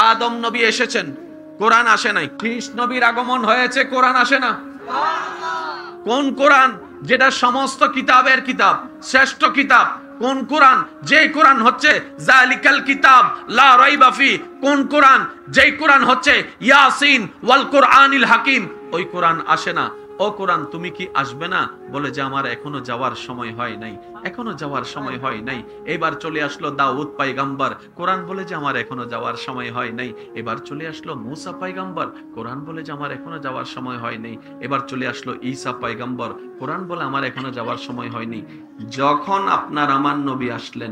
আদম নবী এসেছেন, কোরআন আসে নাই। খ্রিস্ট নবীর আগমন হয়েছে, কোরআন আসে না। কোন কোরআন? যেটা সমস্ত কিতাবের কিতাব, শ্রেষ্ঠ কিতাব। কোন কোরআন? যে কোরআন হচ্ছে জালিকাল কিতাব লা রাইবা ফি। কোন কোরআন? যেই কোরআন হচ্ছে ইয়াসিন ওয়াল কুরআনিল হাকিম। ওই কোরআন আসে না। ও কোরআন, তুমি কি আসবে না? বলে যে আমার এখনো যাওয়ার সময় হয় নাই, এখনো যাওয়ার সময় হয় নাই। এবার চলে আসলো দাউদ পয়গম্বর, কোরআন বলে যে আমার এখনো যাওয়ার সময় হয় নাই। এবার চলে আসলো মুসা পয়গম্বর, কোরআন বলে যে আমার এখনো যাওয়ার সময় হয় নাই। এবার চলে আসলো ঈসা পয়গম্বর, কোরআন বলে আমার এখনো যাওয়ার সময় হয়নি। যখন আপনার আমার নবী আসলেন,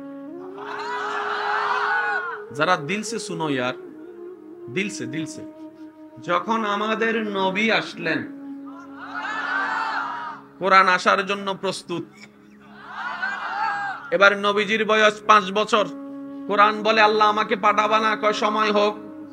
যারা দিলসে শুনো ইয়ার, দিলসে দিলসে, যখন আমাদের নবী আসলেন, কোরআন আসার জন্য প্রস্তুত। এবার নবীজির বয়স 5 বছর। কোরআন বলে আল্লাহ আমাকে পাঠাবা না, কয় সময় হোক।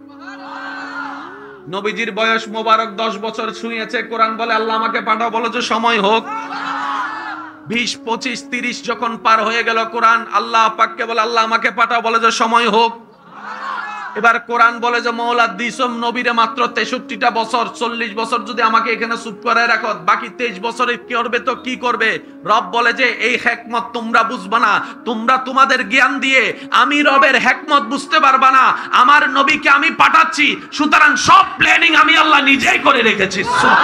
নবীজির বয়স মোবারক 10 বছর ছুঁয়েছে, কোরআন বলে আল্লাহ আমাকে পাঠাও, বলে যে সময় হোক। 20, 25, 30 যখন পার হয়ে গেল, কোরআন আল্লাহ পাককে বলে আল্লাহ আমাকে পাঠাও, বলে যে সময় হোক। এবার কোরআন বলে যে মওলা দিসম নবীরে মাত্র 63টা বছর, 40 বছর যদি আমাকে এখানে চুপ করে রাখো, বাকি 23 বছরে কি করবে? তো কি করবে? রব বলে যে এই হিকমত তোমরা বুঝবা না, তোমরা তোমাদের জ্ঞান দিয়ে আমি রবের হিকমত বুঝতে পারবা না। আমার নবীকে আমি পাঠাচ্ছি, সুতরাং সব প্ল্যানিং আমি আল্লাহ নিজেই করে রেখেছি।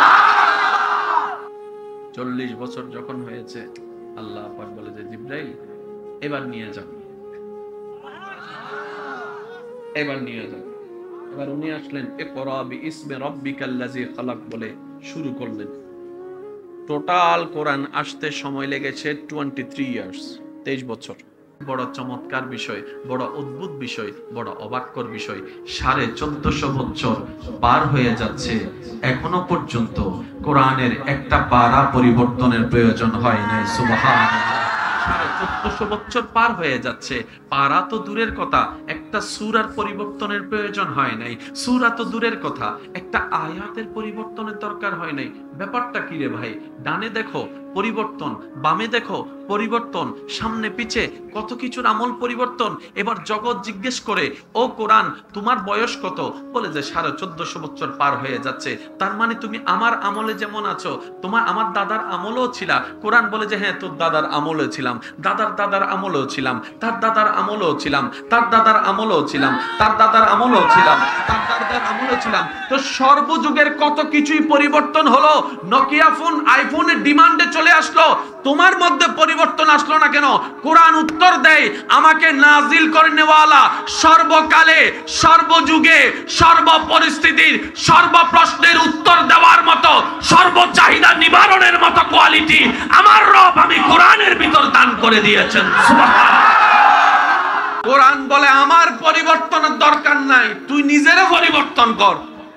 40 বছর যখন হয়েছে, আল্লাহ পাক বলে যে জিবরাইল এবার নিয়ে যাও, এবার নিয়ে যাও। এবার উনি আসলেন, ইকরা বিইসমি রাব্বিকাল্লাযী খালাক বলে শুরু করলেন। টোটাল কোরআন আসতে সময় লেগেছে 23 ইয়ার্স, 23 বছর। বড় চমৎকার বিষয়, বড় অদ্ভুত বিষয়, বড় অবাককর বিষয়। 1450 বছর পার হয়ে যাচ্ছে, এখনো পর্যন্ত কোরআনের একটা পারা পরিবর্তনের প্রয়োজন হয় নাই। সুবহানাল্লাহ। 1450 বছর পার হয়ে যাচ্ছে, পারা তো দূরের কথা, একটা সূরার পরিবর্তনের প্রয়োজন হয় নাই। সূরা তো দূরের কথা, একটা আয়াতের পরিবর্তনের দরকার হয় নাই। ব্যাপারটা কি রে ভাই? ডানে দেখো পরিবর্তন, বামে দেখো পরিবর্তন, সামনে পিছে কত কিছুর আমল পরিবর্তন। এবার জগৎ জিজ্ঞেস করে, ও কোরআন তোমার বয়স কত? বলে যে 1450 বছর পার হয়ে যাচ্ছে। তার মানে তুমি আমার আমলে যেমন আছো, তোমার আমার দাদার আমলেও ছিলা। কোরআন বলে যে হ্যাঁ, তোর দাদার আমলেও ছিলাম, দাদার দাদার আমলেও ছিলাম, তার দাদার আমলেও ছিলাম, তার দাদার আমলেও ছিলাম, তার দাদার আমলেও ছিলাম, তার দাদার আমলেও ছিলাম। তো সর্বযুগের কত কিছুই পরিবর্তন হলো। নোকিয়া ফোন আইফোনের ডিমান্ডে চলে আসলো, তোমার মধ্যে পরিবর্তন আসলো না কেন? কোরআন উত্তর দেয়, আমাকে নাজিল করে নেওয়ালা সর্বকালে, সর্বযুগে, সর্ব পরিস্থিতির, সর্ব প্রশ্নের উত্তর দেওয়ার মতো, সর্ব চাহিদা নিবারণের মতো কোয়ালিটি আমার রব আমি কোরআনের ভিতর দান করে দিয়েছেন। সুবহানাল্লাহ। কোরআন বলে আমার পরিবর্তনের দরকার নাই, তুই নিজেরে পরিবর্তন কর।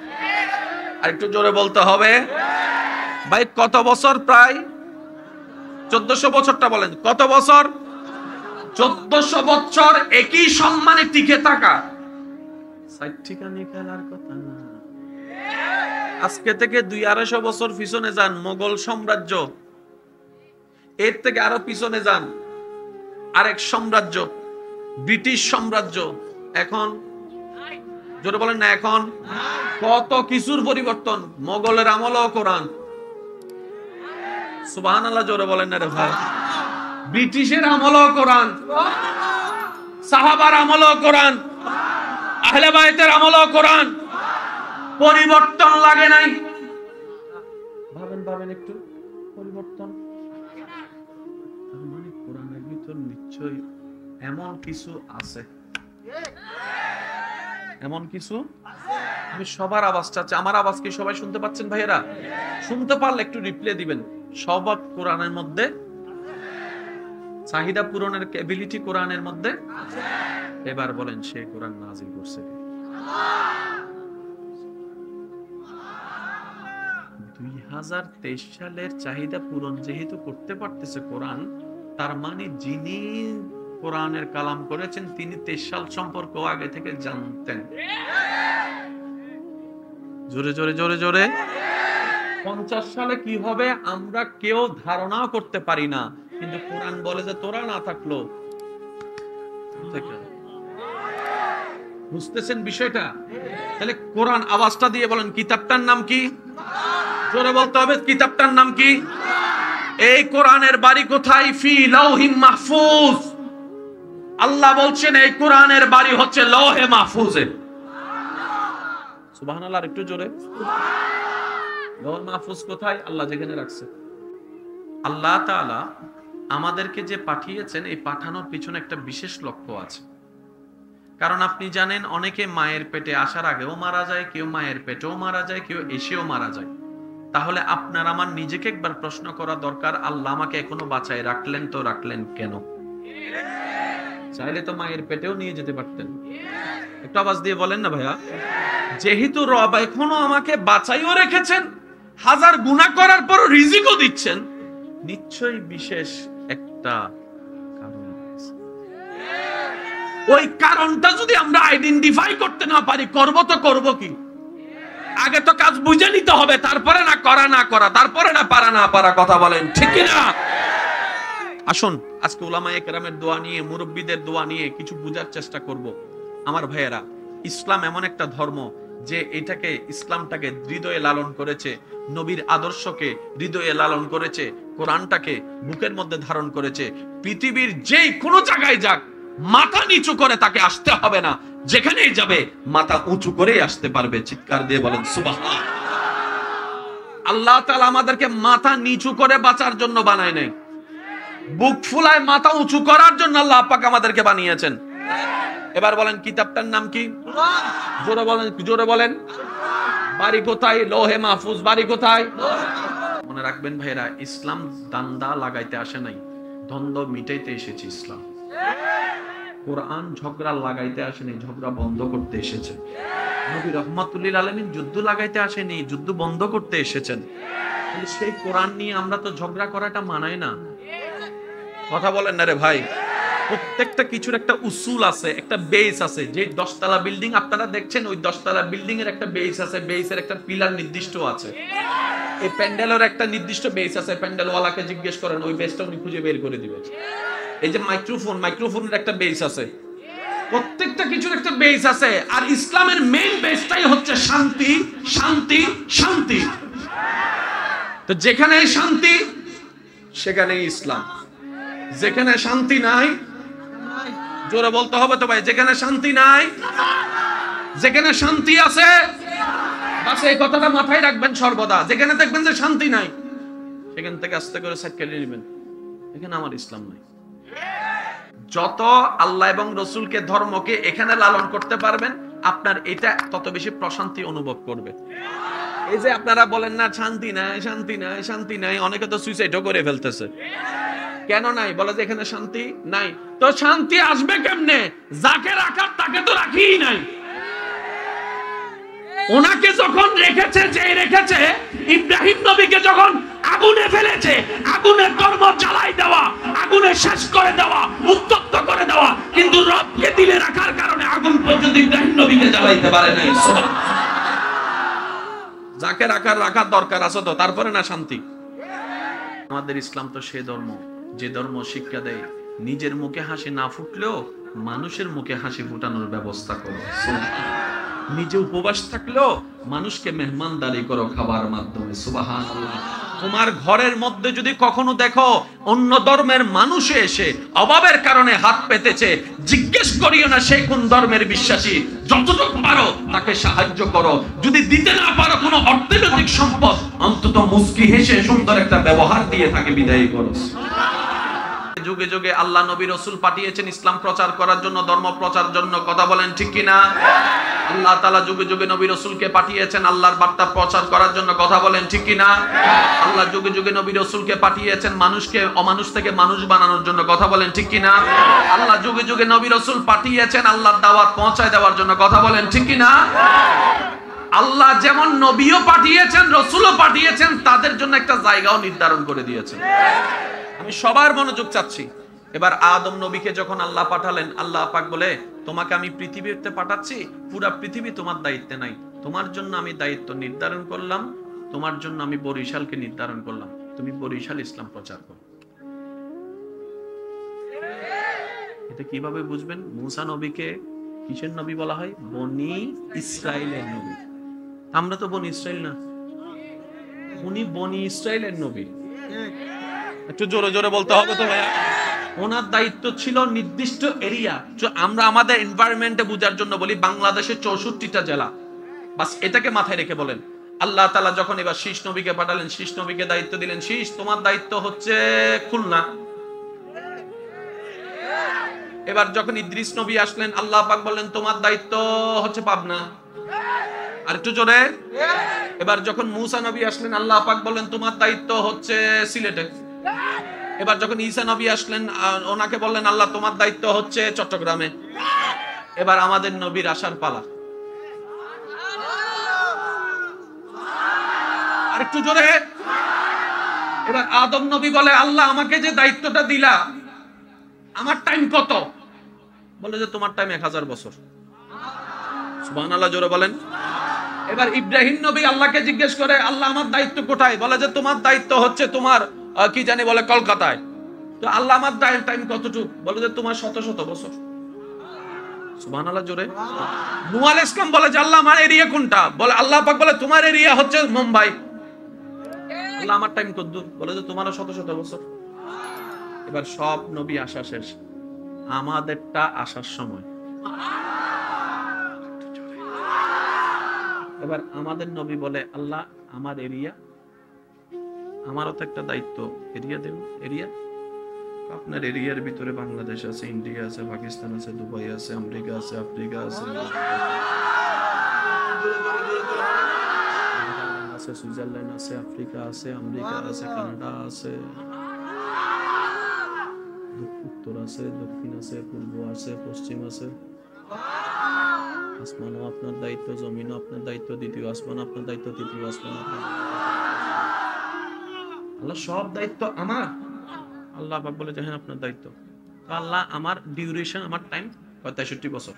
আর একটু জোরে বলতে হবে ভাই। কত বছর? প্রায় 1400 বছরটা বলেন কত বছর? 1400 বছর একই সম্মানে টিকে থাকা, সাইট্টিকানি খেলার কথা না। আজকে থেকে 200-250 বছর পিছনে যান, মোগল সাম্রাজ্য। এর থেকে আরো পিছনে যান, আরেক সাম্রাজ্য, ব্রিটিশ সাম্রাজ্য। এখন জোরে বলেন না, এখন কত কিছুর পরিবর্তন। মোগলের আমলও কোরআন। সুবহানাল্লাহ, জোরে বলেন না রে ভাই। ব্রিটিশের আমলও কোরআন, সাহাবার আমলও কোরআন, আহলে বাইতের আমলও কোরআন। পরিবর্তন লাগে নাই। ভাবেন ভাবেন একটু, পরিবর্তন। তার মানে কোরআনের ভিতর নিশ্চয়ই এমন কিছু আছে, এমন কিছু। আমি সবার আওয়াজ চাচ্ছি, আমার আওয়াজ কি সবাই শুনতে পাচ্ছেন ভাইয়েরা? শুনতে পারলে একটু রিপ্লাই দিবেন। সব কোরআনের মধ্যে, চাহিদা পূরণের ক্যাপাবিলিটি কোরআনের মধ্যে। এবার বলেন, সে কোরআন নাজিল করছে কে? 2023 সালের চাহিদা পূরণ যেহেতু করতে পারতেছে কোরআন, তার মানে যিনি কোরআনের কালাম করেছেন তিনি 23 সাল সম্পর্ক আগে থেকে জানতেন। জোরে জোরে জোরে জোরে। 50 সালে কি হবে আমরা কেউ ধারণাও করতে পারি না, কিন্তু কোরআন বলে যে তোরা না থাকলো বুঝতেছেন বিষয়টা? তাহলে কোরআন, আওয়াজটা দিয়ে বলেন কিতাবটার নাম কি? জোরে বলতে হবে, কিতাবটার নাম কি? এই কোরআনের বাড়ি কোথায়? ফি লাউহিম মাহফুজ। আল্লাহ বলছেন এই কোরআনের বাড়ি হচ্ছে লৌহে মাহফুজে। সুবহানাল্লাহ, একটু জোরে। লৌহে মাহফুজ কোথায়? আল্লাহ যেখানে রাখছে। আল্লাহ তাআলা আমাদেরকে যে পাঠিয়েছেন, এই পাঠানোর পিছনে একটা বিশেষ লক্ষ্য আছে। কারণ আপনি জানেন অনেকে মায়ের পেটে আসার আগেও মারা যায়, কেউ মায়ের পেটেও মারা যায়, কেউ এসেও মারা যায়। তাহলে আপনার আমার নিজেকে একবার প্রশ্ন করা দরকার, আল্লাহ আমাকে এখনো বাঁচায় রাখলেন, তো রাখলেন কেন? চাইলে তো মায়ের পেটেও নিয়ে যেতে পারতেন। একটু আওয়াজ দিয়ে বলেন না ভাইয়া। যেহেতু রব এখনো আমাকে বাঁচাইও রেখেছেন, হাজার গুনাহ করার পরও রিজিকও দিচ্ছেন, নিশ্চয়ই বিশেষ একটা কারণ আছে। ওই কারণটা যদি আমরা আইডেন্টিফাই করতে না পারি, করব তো করব কি? আগে তো কাজ বুঝে নিতে হবে, তারপরে না করা, তারপরে না পারা। কথা বলেন ঠিক কি না? আসুন আজকে উলামায়ে কেরামের দোয়া নিয়ে, মুরব্বিদের দোয়া নিয়ে কিছু বুঝার চেষ্টা করব। আমার ভাইয়েরা, ইসলাম এমন একটা ধর্ম যে এটাকে, ইসলামটাকে হৃদয়ে লালন করেছে, নবীর আদর্শকে হৃদয়ে লালন করেছে, কোরআনটাকে বুকের মধ্যে ধারণ করেছে। পৃথিবীর যেই কোনো জায়গায় যাক, মাথা নিচু করে তাকে আসতে হবে না, যেখানেই যাবে মাথা উঁচু করেই আসতে পারবে। চিৎকার দিয়ে বলেন সুবহানাল্লাহ। আল্লাহ তাআলা আমাদেরকে মাথা নিচু করে বাঁচার জন্য বানায় নাই, বুক ফুলায় মাথা উঁচু করার জন্য আল্লাহ পাক আমাদেরকে বানিয়েছেন। এবার বলেন কিতাবটার নাম কি? জোরে বলেন। বাড়ি কোথায়? লৌহে মাহফুজ। বাড়ি কোথায়? মনে রাখবেন ভাইরা, ইসলাম দান্দা লাগাইতে আসে নাই, দ্বন্দ্ব মিটাইতে এসেছে ইসলাম। কোরআন ঝগড়া লাগাইতে আসেনি, ঝগড়া বন্ধ করতে এসেছে। নবী রাহমাতুল লিল আলামিন যুদ্ধ লাগাইতে আসেনি, যুদ্ধ বন্ধ করতে এসেছেন। সেই কোরআন নিয়ে আমরা তো ঝগড়া করাটা মানাই না। কথা বলেন না রে ভাই। প্রত্যেকটা কিছুর একটা উসুল আছে, একটা বেস আছে। যে 10 তলা বিল্ডিং আপনারা দেখছেন, ওই 10 তলা বিল্ডিং এর একটা বেস আছে, বেসের একটা পিলার নির্দিষ্ট আছে। এই প্যান্ডেলের একটা নির্দিষ্ট বেস আছে, প্যান্ডেলওয়ালাকে জিজ্ঞেস করেন, ওই বেসটা উনি খুঁজে বের করে দিবেন। এই যে মাইক্রোফোনের একটা বেস আছে। প্রত্যেকটা কিছুর একটা বেস আছে। আর ইসলামের মেইন বেসটাই হচ্ছে শান্তি, শান্তি, শান্তি। তো যেখানে শান্তি সেখানে ইসলাম, যেখানে শান্তি নাই, জোরে বলতে হবে তো ভাই, যেখানে শান্তি নাই, যেখানে শান্তি আছে, বাস এই কথাটা মাথায় রাখবেন সর্বদা। যেখানে দেখবেন যে শান্তি নাই, সেখান থেকে আস্তে করে সাইড কেটে নেবেন, এখানে আমার ইসলাম নাই। যত আল্লাহ এবং রসুলকে, ধর্মকে এখানে লালন করতে পারবেন, আপনার এটা তত বেশি প্রশান্তি অনুভব করবে। এই যে আপনারা বলেন না শান্তি নাই, শান্তি নাই, শান্তি নাই, অনেকে তো সুইসাইডও করে ফেলতেছে। কেন নাই? বলে যে এখানে শান্তি নাই। তো শান্তি আসবে কেমনে? যাকে রাখার তাকে তো রাখিই নাই। ওনাকে যখন রেখেছে, যে রেখেছে, ইব্রাহিম নবীকে যখন আগুনে ফেলেছে, আগুনের কর্ম জ্বালাই দেওয়া, আগুনে শেষ করে দেওয়া, উত্তপ্ত করে দেওয়া, কিন্তু রবকে দিলে রাখার কারণে আগুন পর্যন্ত ইব্রাহিম নবীকে জ্বালাইতে পারে নাই। যাকে রাখার দরকার আছে তো, তারপরে না শান্তি। আমাদের ইসলাম তো সে ধর্ম, যে ধর্ম শিক্ষা দেয় নিজের মুখে হাসি না ফুটলেও মানুষের মুখে হাসি ফুটানোর ব্যবস্থা করো। নিজে উপবাস থাকলেও মানুষকে মেহমানদারি করো খাবার মাধ্যমে। সুবহানাল্লাহ। তোমার ঘরের মধ্যে যদি কখনো দেখো অন্য ধর্মের মানুষ এসে অভাবের কারণে হাত পেতেছে, জিজ্ঞেস করিও না সে কোন ধর্মের বিশ্বাসী, যতটুকু পারো তাকে সাহায্য করো। যদি দিতে না পারো কোনো অর্থনৈতিক সম্পদ, অন্তত মুস্কি হেসে সুন্দর একটা ব্যবহার দিয়ে তাকে বিদায় করো। যুগে যুগে আল্লাহ নবী রাসূল পাঠিয়েছেন ইসলাম প্রচার করার জন্য, ধর্ম প্রচার জন্য। কথা বলেন ঠিক কি না? আল্লাহ তাআলা যুগে যুগে নবী রাসূলকে পাঠিয়েছেন আল্লাহর বার্তা প্রচার করার জন্য। কথা বলেন ঠিক কি না? আল্লাহ যুগে যুগে নবী রাসূলকে পাঠিয়েছেন মানুষকে অমানুষ থেকে মানুষ বানানোর জন্য। কথা বলেন ঠিক কি না? আল্লাহ যুগে যুগে নবী রাসূল পাঠিয়েছেন আল্লাহর দাওয়াত পৌঁছায় দেওয়ার জন্য। কথা বলেন ঠিক কি না? আল্লাহ যেমন নবীও পাঠিয়েছেন, রাসূলও পাঠিয়েছেন, তাদের জন্য একটা জায়গাও নির্ধারণ করে দিয়েছেন। আমি সবার মনোযোগ চাচ্ছি। এবার আদম নবীকে যখন আল্লাহ পাঠালেন, আল্লাহ পাক বলে, তোমাকে আমি পৃথিবীতে পাঠাচ্ছি, পুরো পৃথিবী তোমার দায়িত্বে নাই, তোমার জন্য আমি দায়িত্ব নির্ধারণ করলাম, তোমার জন্য আমি বরিশালকে নির্ধারণ করলাম, তুমি বরিশাল ইসলাম প্রচার করো। এটা কিভাবে বুঝবেন? মুসা নবীকে কিসের নবী বলা হয়? বনি ইসরাইলের নবী। আমরা তো বনি ইসরাইল না, উনি বনি ইসরাইলের নবী। একটু জোরে জোরে বলতে হবে তো ভাইয়া। ওনার দায়িত্ব ছিল নির্দিষ্ট এরিয়া। আমরা আমাদের এনভায়রনমেন্টে বোঝার জন্য বলি বাংলাদেশের 64টা জেলা, বাস এটাকে মাথায় রেখে বলেন। আল্লাহ তাআলা যখন এবার শীষ নবীকে পাঠালেন, শীষ নবীকে দায়িত্ব দিলেন, শীষ তোমার দায়িত্ব হচ্ছে খুলনা। এবার যখন ইদ্রিস নবী আসলেন, আল্লাহ পাক বললেন তোমার দায়িত্ব হচ্ছে পাবনা। আর একটু জোরে। এবার যখন মূসা নবী আসলেন, আল্লাহ পাক বললেন তোমার দায়িত্ব হচ্ছে সিলেটে। এবার যখন ঈসা নবী আসলেন, ওনাকে বললেন আল্লাহ তোমার দায়িত্ব হচ্ছে চট্টগ্রামে। এবার আমাদের নবীর আসার পালা। আর একটু জোরে। এবার আদম নবী বলে আল্লাহ আমাকে যে দায়িত্বটা দিলা, আমার টাইম কত? বলে যে তোমার টাইম 1000 বছর। সুবহানাল্লাহ, জোরে বলেন। এবার ইব্রাহিম নবী আল্লাহকে জিজ্ঞেস করে আল্লাহ আমার দায়িত্ব কোথায়? বলে যে তোমার দায়িত্ব হচ্ছে তোমার কি জানি বলে কলকাতায়। তো আল্লাহ আমার টাইম কতটুকু? বলে যে তোমার শত শত বছর। সুবহানাল্লাহ, জোরে। নূহ আলাইহিস সালাম বলে যে আল্লাহ আমার এরিয়া কোনটা? বলে আল্লাহ পাক বলে তোমার এরিয়া হচ্ছে মুম্বাই। আল্লাহ আমার টাইম কত? বলে যে তোমারও শত শত বছর। এবার সব নবী আসা শেষ, আমাদেরটা আসার সময়। এবার আমাদের নবী বলে আল্লাহ আমার এরিয়া, আমারও তো একটা দায়িত্ব, এরিয়া দেব। এরিয়া আপনার এরিয়ার ভিতরে বাংলাদেশ আছে, ইন্ডিয়া আছে, পাকিস্তান আছে, দুবাই আছে, আমেরিকা আছে, আফ্রিকা আছে, সুইজারল্যান্ড আছে, আফ্রিকা আছে, আমেরিকা আছে, কানাডা আছে, উত্তর আছে, দক্ষিণ আছে, পূর্ব আছে, পশ্চিম আছে। আসমানও আপনার দায়িত্ব, জমিনও আপনার দায়িত্ব, দ্বিতীয় আসমান আপনার দায়িত্ব, তৃতীয় আসমান আপনার। আল্লাহ সব দায়িত্ব আমার। আল্লাহ পাক বলে যে হ্যাঁ আপনার দায়িত্ব। আল্লাহ আমার ডিউরেশন, আমার টাইম 63 বছর।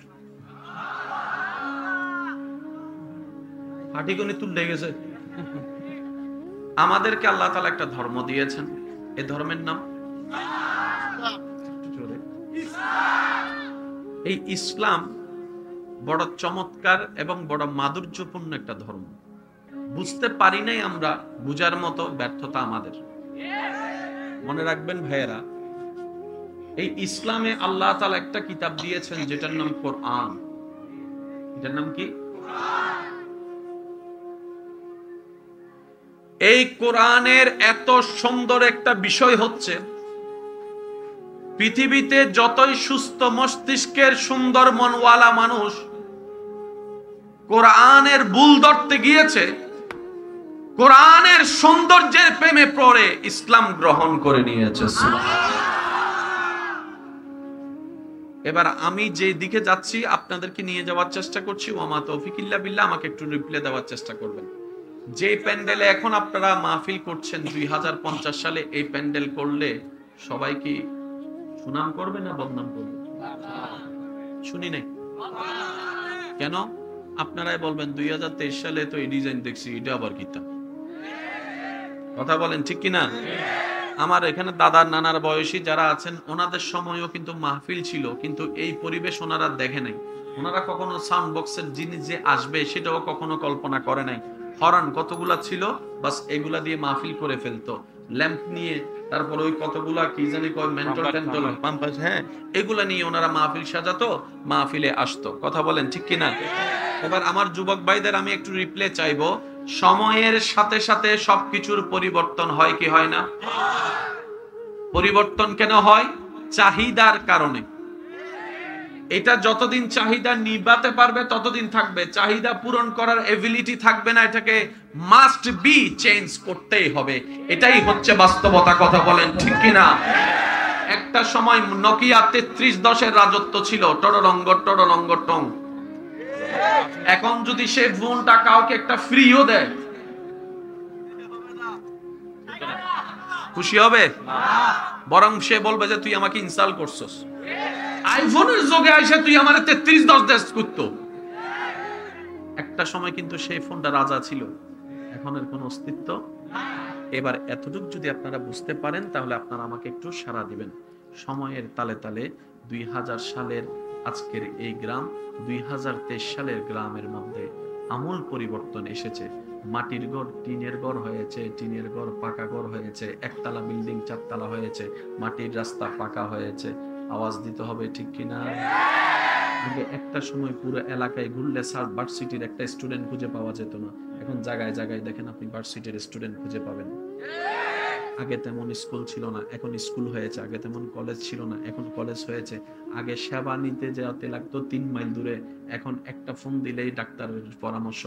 হাঁটিগণি তুলে গেছে। আমাদেরকে আল্লাহ তাআলা একটা ধর্ম দিয়েছেন, এই ধর্মের নাম এই ইসলাম। বড় চমৎকার এবং বড় মাধুর্যপূর্ণ একটা ধর্ম। বুঝতে পারি নাই আমরা, বুঝার মতো ব্যর্থতা আমাদের। মনে রাখবেন ভাইয়েরা, এই ইসলামে আল্লাহ তাআলা একটা কিতাব দিয়েছেন যেটার নাম কোরআন। এটার নাম কি? এই কোরআনের এত সুন্দর একটা বিষয় হচ্ছে, পৃথিবীতে যতই সুস্থ মস্তিষ্কের সুন্দর মনওয়ালা মানুষ কোরআনের ভুল ধরতে গিয়েছে, কোরআনের সৌন্দর্যের প্রেমে পড়ে ইসলাম গ্রহণ করে নিয়েছে। এবার আমি যে দিকে যাচ্ছি আপনাদেরকে নিয়ে যাওয়ার চেষ্টা করছি। ওয়ামা তৌফিক ইল্লা বিল্লাহ। আমাকে একটু রিপ্লাই দেওয়ার চেষ্টা করবেন। যে প্যান্ডেলে এখন আপনারা মাহফিল করছেন 2050 সালে, এই প্যান্ডেল করলে সবাই কি সুনাম করবে না বদনাম করবে? শুনি নাই কেন? আপনারাই বলবেন 2023 সালে তো এই ডিজাইন দেখছি, এটা আবার কিতা? কথা বলেন ঠিক কিনা? আমার এখানে দাদার নানার বয়সী যারা আছেন, ওনাদের সময়ও কিন্তু মাহফিল ছিল, কিন্তু এই পরিবেশ ওনারা দেখে নাই। ওনারা কখনো সাউন্ড বক্সের জিনিস যে আসবে সেটাও কখনো কল্পনা করে নাই। হর্ন কতগুলা ছিল, বাস এগুলা দিয়ে মাহফিল করে ফেলতো। ল্যাম্প নিয়ে, তারপর ওই কতগুলা কি জানি কয় মেন্টল টেন্টল পাম্পাস, হ্যাঁ এগুলা নিয়ে ওনারা মাহফিল সাজাতো, মাহফিলে আসতো। কথা বলেন ঠিক কিনা? এবার আমার যুবক ভাইদের আমি একটু রিপ্লে চাইবো, সময়ের সাথে সাথে সবকিছুর পরিবর্তন হয় কি হয় না? পরিবর্তন কেন হয়? চাহিদার কারণে। এটা যতদিন চাহিদা নিবাতে পারবে ততদিন থাকবে, চাহিদা পূরণ করার এবিলিটি থাকবে না। এটাকে মাস্ট বি চেঞ্জ করতেই হবে। এটাই হচ্ছে বাস্তবতা। কথা বলেন ঠিক কিনা? একটা সময় নোকিয়া 3310 এর রাজত্ব ছিল, টড়রঙ্গ টড়রঙ্গ টং। এখন যদি সে ফোনটা কাউকে একটা ফ্রিও দেয়, খুশি হবে? বরং সে বলবে যে তুই আমাকে ইনস্টল করছস। আইফোনের যোগে আইসা তুই আমারে 3310 দেশ করত। একটা সময় কিন্তু সেই ফোনটা রাজা ছিল, এখন এর কোনো অস্তিত্ব। এবার এতটুকু যদি আপনারা বুঝতে পারেন তাহলে আপনারা আমাকে একটু সাড়া দিবেন। সময়ের তালে তালে 2000 সালের আজকের এই গ্রাম 2023 সালের গ্রামের মধ্যে আমূল পরিবর্তন এসেছে। মাটির ঘর টিনের ঘর হয়েছে, টিনের ঘর পাকা ঘর হয়েছে, একতলা বিল্ডিং চারতলা হয়েছে, মাটির রাস্তা পাকা হয়েছে। আওয়াজ দিতে হবে ঠিক কিনা? আগে একটা সময় পুরো এলাকায় ঘুরলে স্যার ভার্সিটির একটা স্টুডেন্ট খুঁজে পাওয়া যেত না। এখন জায়গায় জায়গায় দেখেন আপনি ভার্সিটির স্টুডেন্ট খুঁজে পাবেন। আগে তেমন স্কুল ছিল না, এখন স্কুল হয়েছে। আগে তেমন কলেজ ছিল না, এখন কলেজ হয়েছে। আগে সেবা নিতে যেতে লাগতো 3 মাইল দূরে, এখন একটা ফোন দিলেই ডাক্তারের পরামর্শ।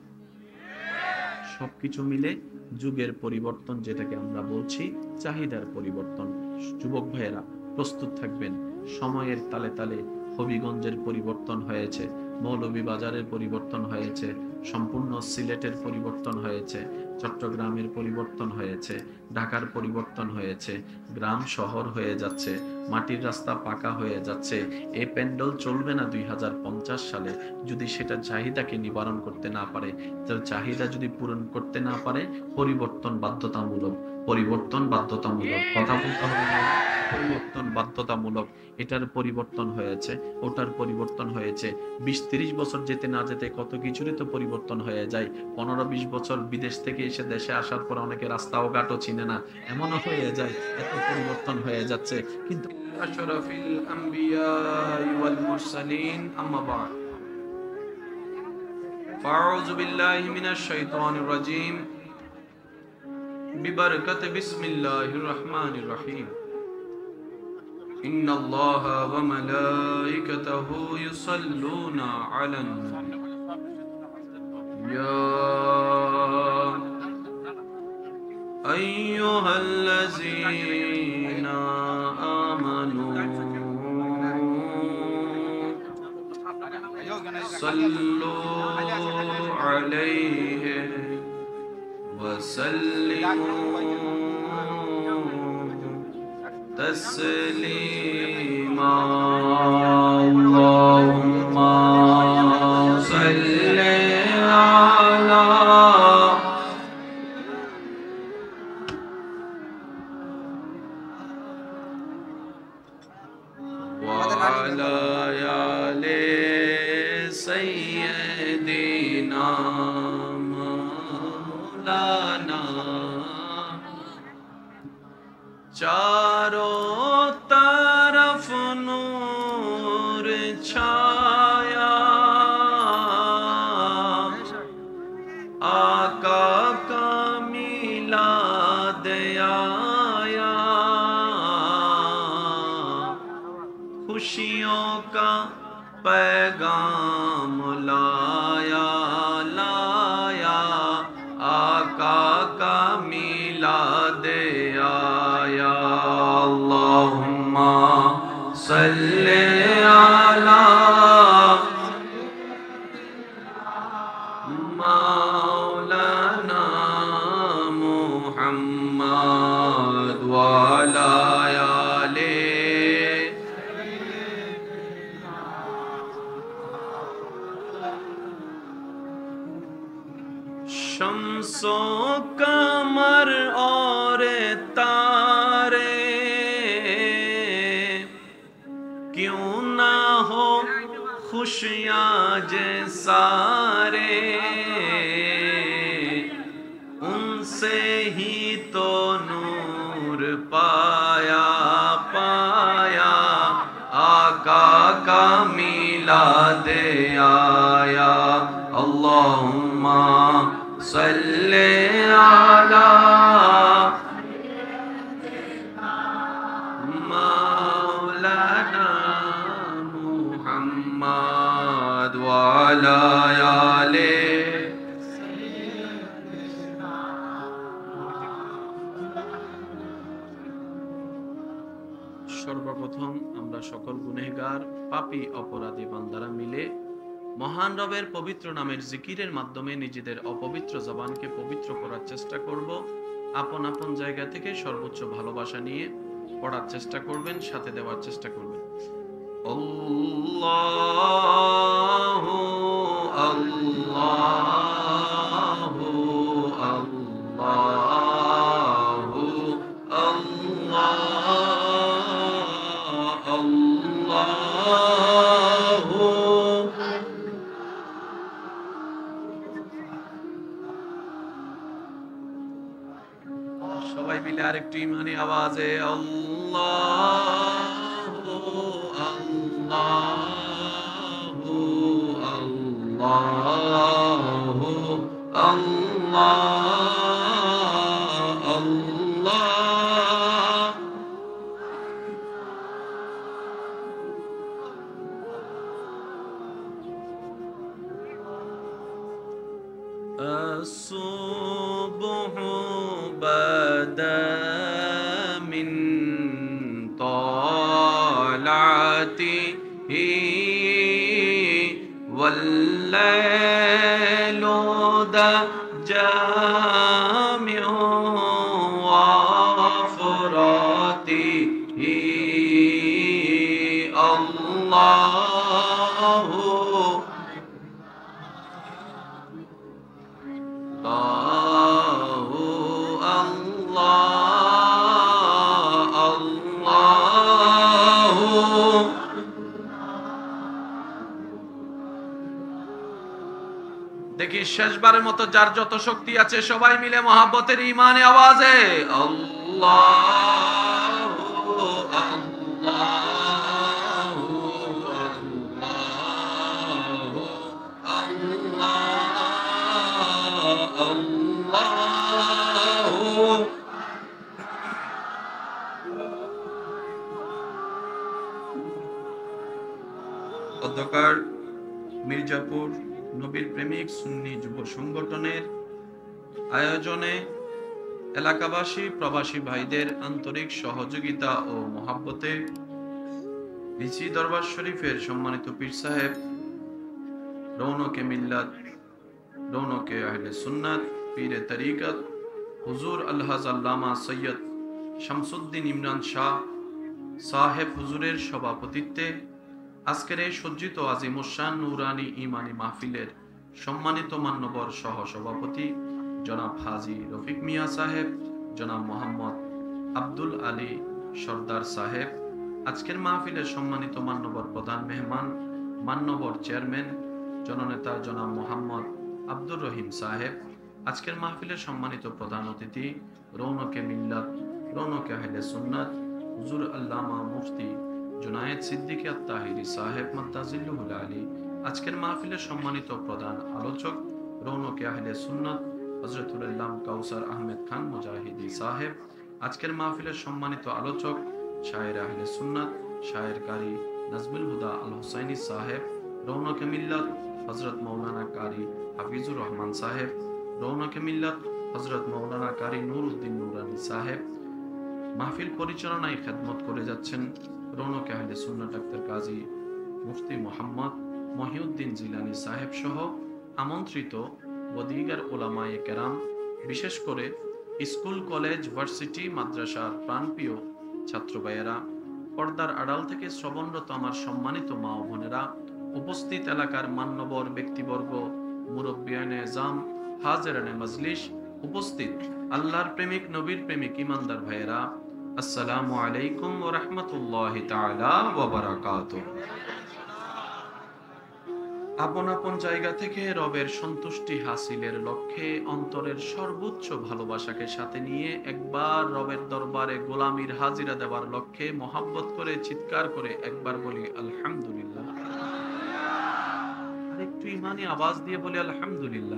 সবকিছু মিলে যুগের পরিবর্তন, যেটাকে আমরা বলছি চাহিদার পরিবর্তন। যুবক ভাইয়েরা প্রস্তুত থাকবেন। সময়ের তালে তালে হবিগঞ্জের পরিবর্তন হয়েছে, মৌলভীবাজারের পরিবর্তন হয়েছে, সম্পূর্ণ সিলেটের পরিবর্তন হয়েছে, চট্টগ্রামের পরিবর্তন হয়েছে, ঢাকার পরিবর্তন হয়েছে, গ্রাম শহর হয়ে যাচ্ছে, মাটির রাস্তা পাকা হয়ে যাচ্ছে। এই প্যান্ডেল চলবে না 2050 সালে যদি সেটা চাহিদাকে নিবারণ করতে না পারে। তার চাহিদা যদি পূরণ করতে না পারে, পরিবর্তন বাধ্যতামূলক। পরিবর্তন বাধ্যতামূলক, কথা বলতে হবে না? পরিবর্তন বাধ্যতামূলক। এটার পরিবর্তন হয়েছে, ওটার পরিবর্তন হয়েছে। 20-30 বছর যেতে না যেতে কত কিছুরই তো পরিবর্তন হয়ে যায়। 15-20 বছর বিদেশ থেকে এসে দেশে আসার পর অনেকে রাস্তা ও ঘাটও চিনে না, এমনও হয়ে যায়। এত পরিবর্তন হয়ে যাচ্ছে। কিন্তু আশরাফিল আম্বিয়া ওয়াল মুরসালিন, আম্মা বা'দ, ফাউযু বিল্লাহি মিনাশ শাইতানির রাজীম, বিবারাকাতি বিসমিল্লাহির রহমানির রহিম। ইন্নাল্লাহা ওয়া মালাইকাতাহু ইউসাল্লুনা আলান নবী, ইয়া আইয়ুহাল্লাযীনা আমানু সাল্লু আলাইহি ওয়া সাল্লিমু تسليما اللهم صل على وعلى آل سيدنا مولانا चारों तरफ नूर छाया, आका का मिलाद आया, खुशियों का पैगाम लाया लाया, आका का मिलाद आया। अल्लाहुम्मा सल्ले अला मौलाना मुहम्मद व अला आले। शम्सो कमर और तारे क्यों ना हो खुशियाँ जैसारे, उनसे ही तो नूर पाया पाया, आका का मिलाद आया। अल्लाहुम्मा सल्ले अला मौलाना मुहम्मद व अला आले। সর্বপ্রথম আমরা সকল গুনাহগার পাপী অপরাধী বান্দারা মিলে মহান রবের পবিত্র নামের জিকিরের মাধ্যমে নিজেদের অপবিত্র জবানকে পবিত্র করার চেষ্টা করব। আপন আপন জায়গা থেকে সর্বোচ্চ ভালোবাসা নিয়ে পড়ার চেষ্টা করবেন, সাথে দেওয়ার চেষ্টা করবেন। আল্লাহু আল্লাহু আল্লাহু আল্লাহু আল্লাহ সবাই মিলে আরেকটু ইমানি আওয়াজে আল্লাহু আল্লাহু আল্লাহু আল্লাহ আল্লাহ। الصبح بدا من طلعته والليل دجى من وفراته الله দেখি শেষবারের মতো যার যত শক্তি আছে সবাই মিলে মহাব্বতের ইমানে আওয়াজে আল্লাহু আল্লাহু আল্লাহু আল্লাহু। অধ্যকার মির্জাপুর নবীর প্রেমিক সুন্নি যুব সংগঠনের আয়োজনে এলাকাবাসী প্রবাসী ভাইদের আন্তরিক সহযোগিতা ও মহাব্বতে রিচি দরবার শরীফের সম্মানিত পীর সাহেব রৌনকে মিল্লাত রৌনকে আহলে সুন্নাত পীরে তরিকত হুজুর আলহাজ আল্লামা সৈয়দ শামসুদ্দিন ইমরান শাহ সাহেব হুজুরের সভাপতিত্বে আজকের এই সজ্জিত আজিমুশান নুরানি ইমানি মাহফিলের সম্মানিত মান্যবর সহ সভাপতি জনাব হাজী রফিক মিয়া সাহেব, জনাব মোহাম্মদ আব্দুল আলী সর্দার সাহেব, আজকের মাহফিলের সম্মানিত মান্যবর প্রধান মেহমান মান্যবর চেয়ারম্যান জননেতা জনাব মোহাম্মদ আব্দুর রহিম সাহেব, আজকের মাহফিলের সম্মানিত প্রধান অতিথি রৌনকে মিল্লাত রৌনকে আহলে সুন্নাত হুজুর আল্লামা মুফতি জুনায়েদ সিদ্দিকী আত-তাহিরি সাহেব মাদ্দাজিল্লুহুল আলী, আজকের মাহফিলের সম্মানিত প্রধান আলোচক রৌনকে আহলে সুন্নাত হযরতুল আল্লাম কাউসার আহমেদ খান মুজাহিদি সাহেব, আজকের মাহফিলের সম্মানিত আলোচক শায়ের আহলে সুন্নাত শায়ের কারি নাজমুল হুদা আল হুসাইনি সাহেব, রৌনকে মিল্লাত হযরত মাওলানা কারি হাফিজুর রহমান সাহেব, রৌনকে মিল্লাত হযরত মাওলানা কারি নুরউদ্দিন নুরানি সাহেব, মাহফিল পরিচালনায় খেদমত করে যাচ্ছেন রৌনকে আহলে সুন্নাত ডাক্তার কাজী মুফতি মোহাম্মদ মহিউদ্দিন জিলানী সাহেব সহ আমন্ত্রিত ওদিগার ওলামায়ে কেরাম, বিশেষ করে স্কুল কলেজ ভার্সিটি মাদ্রাসার প্রাণপ্রিয় ছাত্র ভাইয়েরা, পর্দার আড়াল থেকে শ্রবণরত আমার সম্মানিত মা ও বোনেরা, উপস্থিত এলাকার মান্যবর ব্যক্তিবর্গ, মুরব্বিয়ানে জাম, হাজেরানে মজলিস, উপস্থিত আল্লাহর প্রেমিক নবীর প্রেমিক ইমানদার ভাইয়েরা, আসসালামু আলাইকুম ওয়া রাহমাতুল্লাহি তাআলা ওয়া বারাকাতুহু। আপন আপন জায়গা থেকে রবের সন্তুষ্টি হাসিলের লক্ষ্যে অন্তরের সর্বোচ্চ ভালোবাসাকে সাথে নিয়ে একবার রবের দরবারে গোলামির হাজিরা দেওয়ার লক্ষ্যে মহাব্বত করে চিৎকার করে একবার বলি আলহামদুলিল্লাহ। আরেকটু ইমানি আওয়াজ দিয়ে বলি আলহামদুলিল্লাহ।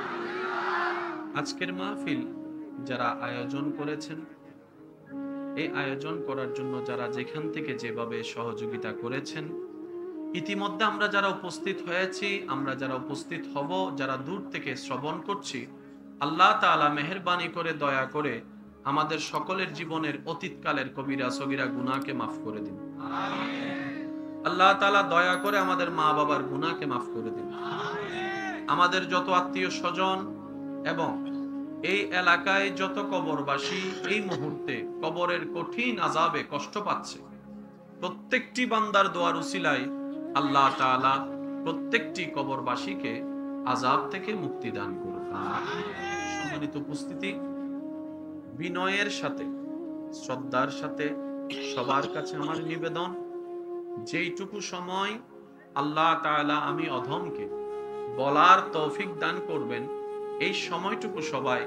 আজকের মাহফিল যারা আয়োজন করেছেন, এই আয়োজন করার জন্য যারা যেখান থেকে যেভাবে সহযোগিতা করেছেন, ইতিমধ্যে আমরা যারা উপস্থিত হয়েছি, আমরা যারা উপস্থিত হব, যারা দূর থেকে শ্রবণ করছি, আল্লাহ তাআলা মেহেরবানি করে দয়া করে আমাদের সকলের জীবনের অতীতকালের কবিরা সগীরা গুনাহকে মাফ করে দিন। আল্লাহ তাআলা দয়া করে আমাদের মা বাবার গুনাহকে মাফ করে দিন। আমাদের যত আত্মীয় স্বজন এবং এই এলাকায় যত কবরবাসী এই মুহূর্তে কবরের কঠিন আযাবে কষ্ট পাচ্ছে, প্রত্যেকটি বান্দার দোয়ার উসিলায় আল্লাহ তাআলা প্রত্যেকটি কবরবাসীকে আযাব থেকে মুক্তি দান করুন। সম্মানিত উপস্থিতি, বিনয়ের সাথে শ্রদ্ধার সাথে সবার কাছে আমার নিবেদন, যেইটুকু সময় আল্লাহ তাআলা আমি অধমকে বলার তৌফিক দান করবেন, এই সময়টুকু সবাই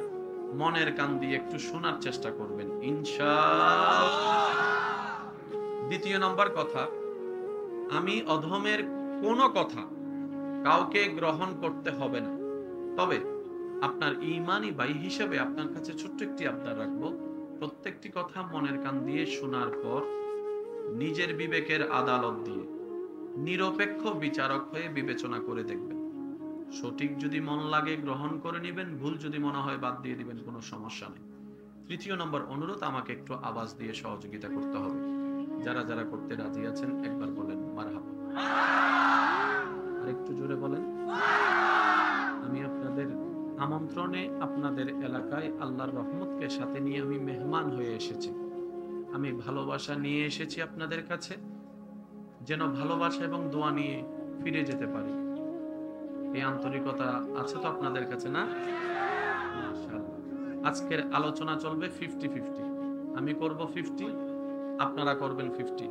মনের কান দিয়ে একটু শোনার চেষ্টা করবেন ইনশাআল্লাহ। দ্বিতীয় নম্বর কথা, আমি অধমের কোনো কথা কাউকে গ্রহণ করতে হবে না। তবে আপনার ঈমানি ভাই হিসেবে আপনার কাছে ছোট্ট একটি আবদার রাখবো, প্রত্যেকটি কথা মনের কান দিয়ে শোনার পর নিজের বিবেকের আদালত দিয়ে নিরপেক্ষ বিচারক হয়ে বিবেচনা করে দেখবেন। সঠিক যদি মন লাগে গ্রহণ করে নেবেন, ভুল যদি মনে হয় বাদ দিয়ে দিবেন, কোনো সমস্যা নেই। তৃতীয় নম্বর অনুরোধ, আমাকে একটু আওয়াজ দিয়ে সহযোগিতা করতে হবে। যারা যারা করতে রাজি আছেন একবার বলেন মারহাবা। আর একটু জোরে বলেন। আমি আপনাদের আমন্ত্রণে আপনাদের এলাকায় আল্লাহর রহমতকে সাথে নিয়ে আমি মেহমান হয়ে এসেছি। আমি ভালোবাসা নিয়ে এসেছি আপনাদের কাছে, যেন ভালোবাসা এবং দোয়া নিয়ে ফিরে যেতে পারি। এই আন্তরিকতা আছে তো আপনাদের কাছে, না? মাশাআল্লাহ। আজকের আলোচনা চলবে 50-50। আমি করব 50, আপনারা করবেন 50।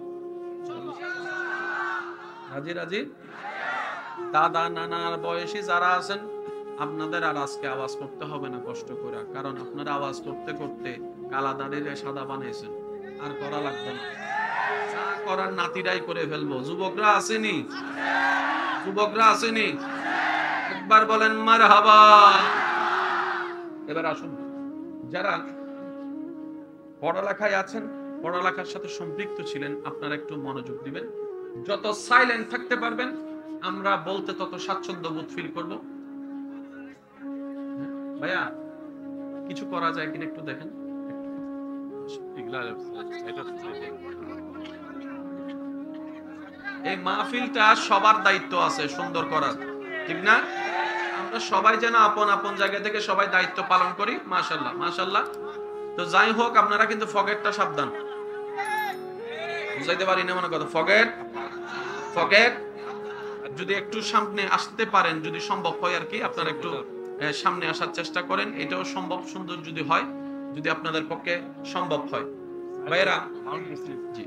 রাজি রাজি? দাদা নানার বয়সী যারা আছেন, আপনাদের আর আজকে আওয়াজ করতে হবে না কষ্ট করে, কারণ আপনারা আওয়াজ করতে করতে কালা দাঁড়িয়ে সাদা বানাইছেন, আর করা লাগবে না। যা করার নাতিরাই করে ফেলবো। যুবকরা আসেনি? যুবকরা আসেনি? একবার বলেন মারহাবা। এবার আসুন, যারা পড়ালেখায় আছেন, পড়ালেখার সাথে সম্পৃক্ত ছিলেন, আপনারা একটু মনোযোগ দিবেন। যত সাইলেন্ট থাকতে পারবেন আমরা বলতে তত স্বাচ্ছন্দ্য বোধ ফিল করব। ভাইয়া কিছু করা যায় কিনা একটু দেখেন। এই মাহফিলটা সবার দায়িত্ব আছে সুন্দর করার, ঠিক না? আমরা সবাই যেন আপন আপন জায়গা থেকে সবাই দায়িত্ব পালন করি। মাশাআল্লাহ মাশাআল্লাহ। তো যাই হোক, আপনারা কিন্তু ফগেটটা সাবধান, বুঝাইতে পারি না মনে কথা। ফগেট যদি একটু সামনে আসতে পারেন, যদি সম্ভব হয় আর কি, আপনারা একটু সামনে আসার চেষ্টা করেন। এটাও সম্ভব সুন্দর যদি হয়, যদি আপনাদের পক্ষে সম্ভব হয়। ভাইয়েরা জি,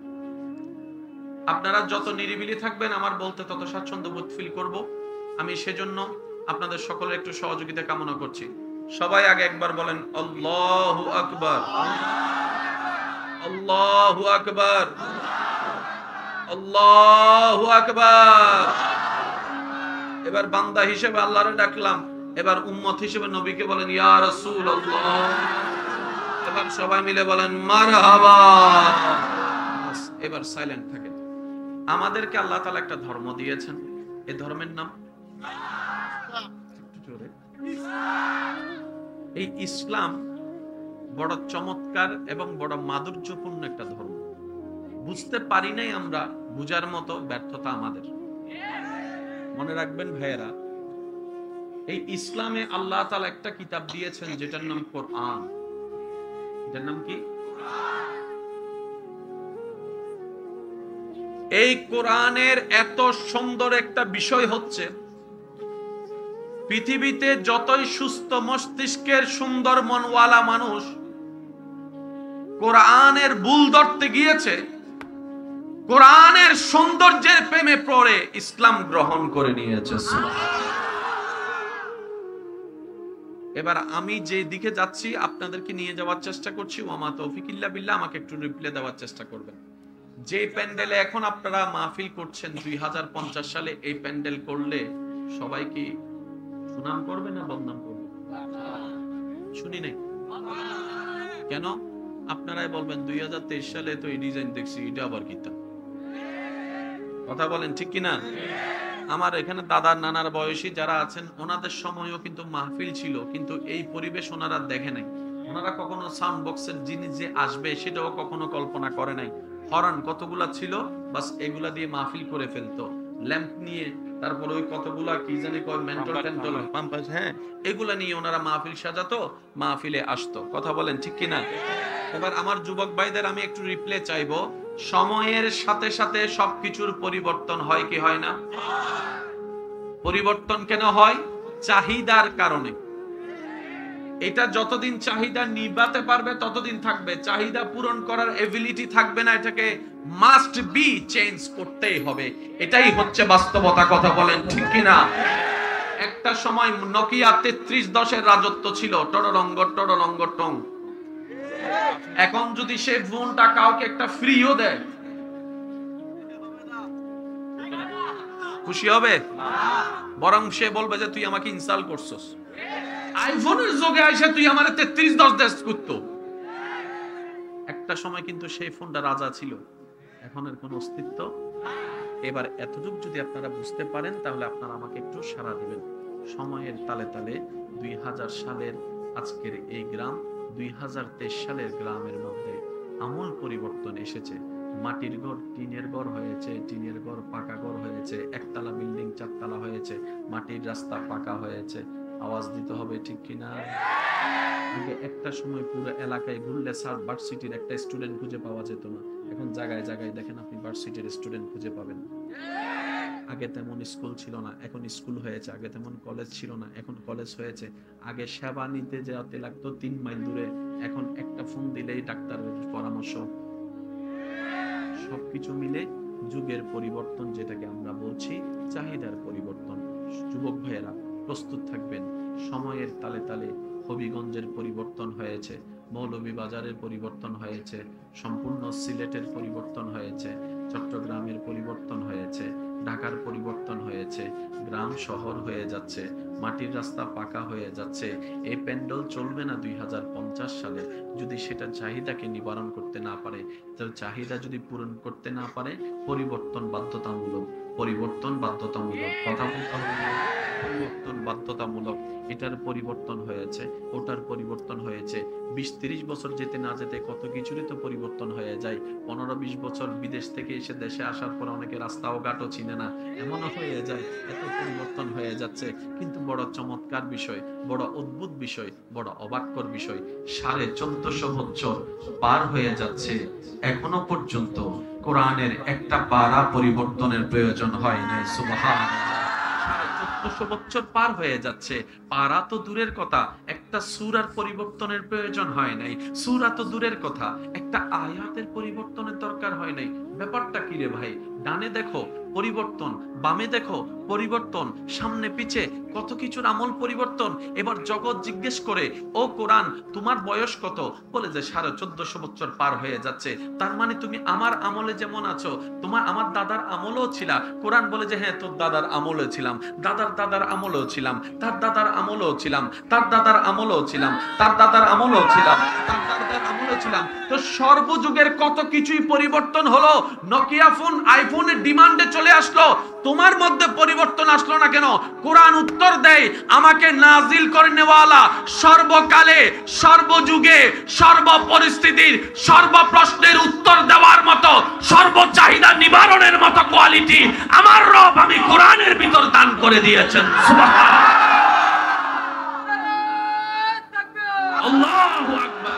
আপনারা যত নিরিবিলি থাকবেন আমার বলতে তত স্বাচ্ছন্দ্য বোধ ফিল করব। আমি সেজন্য আপনাদের সকলের একটু সহযোগিতা কামনা করছি। সবাই আগে একবার বলেন আল্লাহু আকবার, আল্লাহু আকবার, আল্লাহু আকবার। এবার বান্দা হিসেবে আল্লাহরে ডাকলাম, এবার উম্মত হিসেবে নবীকে বলেন ইয়া রাসূলুল্লাহ। এবার সবাই মিলে বলেন মারহাবা। এবার সাইলেন্ট থাকেন। আমাদেরকে আল্লাহ তাআলা একটা ধর্ম দিয়েছেন, এই ধর্মের নাম এই ইসলাম। বড় চমৎকার এবং বড় মাধুর্যপূর্ণ একটা ধর্ম। বুঝতে পারি নাই আমরা, বুঝার মতো ব্যর্থতা আমাদের। মনে রাখবেন ভাইয়েরা, এই ইসলামে আল্লাহ তাআলা একটা কিতাব দিয়েছেন যেটার নাম কোরআন। এটার নাম কি? এই কোরআনের এত সুন্দর একটা বিষয় হচ্ছে, পৃথিবীতে যতই সুস্থ মস্তিষ্কের সুন্দর মনওয়ালা মানুষ কোরআনের ভুল ধরতে গিয়েছে, কোরআনের সৌন্দর্যের প্রেমে পড়ে ইসলাম গ্রহণ করে নিয়েছে। এবার আমি যে দিকে যাচ্ছি আপনাদেরকে নিয়ে যাওয়ার চেষ্টা করছি। ওয়ামা তৌফিক ইল্লা বিল্লাহ। আমাকে একটু রিপ্লাই দেওয়ার চেষ্টা করবেন। যে প্যান্ডেলে এখন আপনারা মাহফিল করছেন 2050 সালে, এই প্যান্ডেল করলে সবাই কি সুনাম করবে না বদনাম করবে? শুনি নাই কেন? আপনারাই বলবেন 2023 সালে তো এই ডিজাইন দেখছি, এটা আবার কিতা? কথা বলেন ঠিক কিনা? আমার এখানে দাদার নানার বয়সী যারা আছেন, ওনাদের সময়ও কিন্তু মাহফিল ছিল, কিন্তু এই পরিবেশ ওনারা দেখে নাই। ওনারা কখনো সাউন্ড বক্সের জিনিস যে আসবে সেটাও কখনো কল্পনা করে নাই। হর্ন কতগুলা ছিল, বাস এগুলা দিয়ে মাহফিল করে ফেলতো। ল্যাম্প নিয়ে, তারপর ওই কতগুলা কি জানি কয় মেন্টল টেন্টল পাম্পাস, হ্যাঁ, এগুলা নিয়ে ওনারা মাহফিল সাজাতো, মাহফিলে আসতো। কথা বলেন ঠিক কিনা? এবার আমার যুবক ভাইদের আমি একটু রিপ্লে চাইবো, সময়ের সাথে সাথে সবকিছুর পরিবর্তন হয় কি হয় না? পরিবর্তন কেন হয়? চাহিদার কারণে। এটা যতদিন চাহিদা নিবাতে পারবে ততদিন থাকবে, চাহিদা পূরণ করার এবিলিটি থাকবে না। এটাকে মাস্ট বি চেঞ্জ করতেই হবে। এটাই হচ্ছে বাস্তবতা। কথা বলেন ঠিক কিনা? একটা সময় নোকিয়া 3310 রাজত্ব ছিল, টড়রঙ্গ টং। এখন যদি সে ফোনটা কাউকে একটা ফ্রিও দেয়, খুশি হবে? বরং সে বলবে যে তুই আমাকে ইনসাল্ট করছস। আইফোনের যুগে আইসা তুই আমারে 3310 দেশ করতো। একটা সময় কিন্তু সেই ফোনটা রাজা ছিল, এখন এর কোনো অস্তিত্ব। এবার এতটুকু যদি আপনারা বুঝতে পারেন তাহলে আপনারা আমাকে একটু সাড়া দিবেন। সময়ের তালে তালে 2000 সালের আজকের এই গ্রাম 2023 সালের গ্রামের মধ্যে আমূল পরিবর্তন এসেছে। মাটির ঘর টিনের ঘর হয়েছে, টিনের ঘর পাকা ঘর হয়েছে, একতলা বিল্ডিং চারতলা হয়েছে, মাটির রাস্তা পাকা হয়েছে। আওয়াজ দিতে হবে ঠিক কিনা? আগে একটা সময় পুরো এলাকায় ঘুরলে স্যার ভার্সিটির একটা স্টুডেন্ট খুঁজে পাওয়া যেত না। এখন জায়গায় জায়গায় দেখেন আপনি ভার্সিটির স্টুডেন্ট খুঁজে পাবেন। আগে তেমন স্কুল ছিল না, এখন স্কুল হয়েছে। আগে তেমন কলেজ ছিল না, এখন কলেজ হয়েছে। আগে সেবা নিতে যেতে লাগতো 3 মাইল দূরে, এখন একটা ফোন দিলেই ডাক্তারের পরামর্শ। সবকিছু মিলে যুগের পরিবর্তন, যেটাকে আমরা বলছি চাহিদার পরিবর্তন। যুবক ভাইয়েরা প্রস্তুত থাকবেন। সময়ের তালে তালে হবিগঞ্জের পরিবর্তন হয়েছে, মৌলভীবাজারের পরিবর্তন হয়েছে, সম্পূর্ণ সিলেটের পরিবর্তন হয়েছে, চট্টগ্রামের পরিবর্তন হয়েছে, ঢাকার পরিবর্তন হয়েছে, গ্রাম শহর হয়ে যাচ্ছে, মাটির রাস্তা পাকা হয়ে যাচ্ছে। এই প্যান্ডেল চলবে না 2050 সালে যদি সেটা চাহিদাকে নিবারণ করতে না পারে। তার চাহিদা যদি পূরণ করতে না পারে, পরিবর্তন বাধ্যতামূলক। পরিবর্তন বাধ্যতামূলক, কথা বলতে হবে। পরিবর্তন বাধ্যতামূলক। এটার পরিবর্তন হয়েছে, ওটার পরিবর্তন হয়েছে। 20-30 বছর যেতে না যেতে কত কিছুরই তো পরিবর্তন হয়ে যায়। 15-20 বছর বিদেশ থেকে এসে দেশে আসার পর অনেকে রাস্তা ও ঘাটও চিনে না, এমনও হয়ে যায়। এত পরিবর্তন হয়ে যাচ্ছে। কিন্তু বড় চমৎকার বিষয়, বড় অদ্ভুত বিষয়, বড় অবাক্যর বিষয়, 1450 বছর পার হয়ে যাচ্ছে, এখনো পর্যন্ত কোরআনের একটা পারা পরিবর্তনের প্রয়োজন হয় নাই। সুবহানাল্লাহ। 1450 বছর পার হয়ে যাচ্ছে, পারা তো দূরের কথা, একটা সূরার পরিবর্তনের প্রয়োজন হয় নাই। সূরা তো দূরের কথা, একটা আয়াতের পরিবর্তনের দরকার হয় নাই। ব্যাপারটা কি রে ভাই? ডানে দেখো পরিবর্তন, বামে দেখো পরিবর্তন, সামনে পিছে কত কিছুর আমল পরিবর্তন। এবার জগৎ জিজ্ঞেস করে, ও কোরআন তোমার বয়স কত? বলে যে 1450 বছর পার হয়ে যাচ্ছে। তার মানে তুমি আমার আমলে যেমন আছো, তোমার আমার দাদার আমলেও ছিলা। কোরআন বলে যে হ্যাঁ, তোর দাদার আমলে ছিলাম, দাদার দাদার আমলেও ছিলাম, তার দাদার আমলেও ছিলাম, তার দাদার আমলেও ছিলাম, তার দাদার আমলেও ছিলাম, তার দাদার আমলেও ছিলাম। তো সর্বযুগের কত কিছুই পরিবর্তন হলো। নোকিয়া ফোন আইফোনের ডিমান্ডে চলে আসলো, তোমার মধ্যে পরিবর্তন আসলো না কেন? কোরআন উত্তর দেয়, আমাকে নাজিল করে নেওয়ালা সর্বকালে, সর্বযুগে, সর্ব পরিস্থিতির, সর্ব প্রশ্নের উত্তর দেওয়ার মতো, সর্ব চাহিদা নিবারণের মতো কোয়ালিটি আমার রব আমি কোরআনের ভিতর দান করে দিয়েছেন। সুবহানাল্লাহ, আল্লাহু আকবার।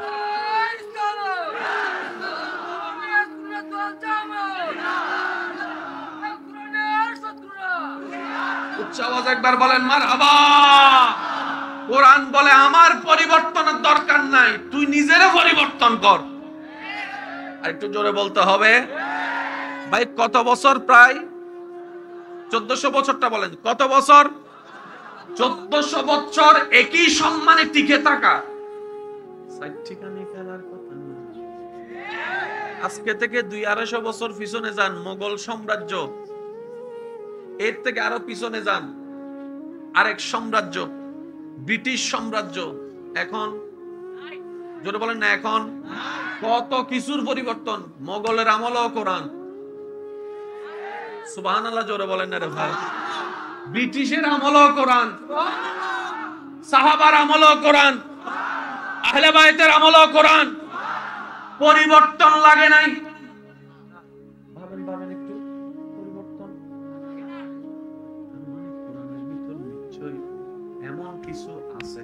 উচ্চ আওয়াজ একবার বলেন মারহাবা। কোরআন বলে আমার পরিবর্তনের দরকার নাই, তুই নিজেরও পরিবর্তন কর। আর একটু জোরে বলতে হবে। ভাই কত বছর? প্রায় 1400 বছরটা বলেন কত বছর? 1400 বছর একই সম্মানে টিকে থাকা। আজকে থেকে 200-250 বছর পিছনে যান, মোগল সাম্রাজ্য। এর থেকে আরো পিছনে যান, আরেক সাম্রাজ্য, ব্রিটিশ সাম্রাজ্য। এখন জোরে বলেন না, এখন কত কিছুর পরিবর্তন। মোগলের আমলও কোরআন। সুবহানাল্লাহ, জোরে বলেন না রে ভাই। ব্রিটিশের আমলও কোরআন, সাহাবার আমলও কোরআন, আহলে বাইতের আমলও কোরআন। পরিবর্তন লাগে নাই। ভাবেন ভাবেন একটু, পরিবর্তন। কোরআনের ভিতর নিশ্চয়ই এমন কিছু আছে,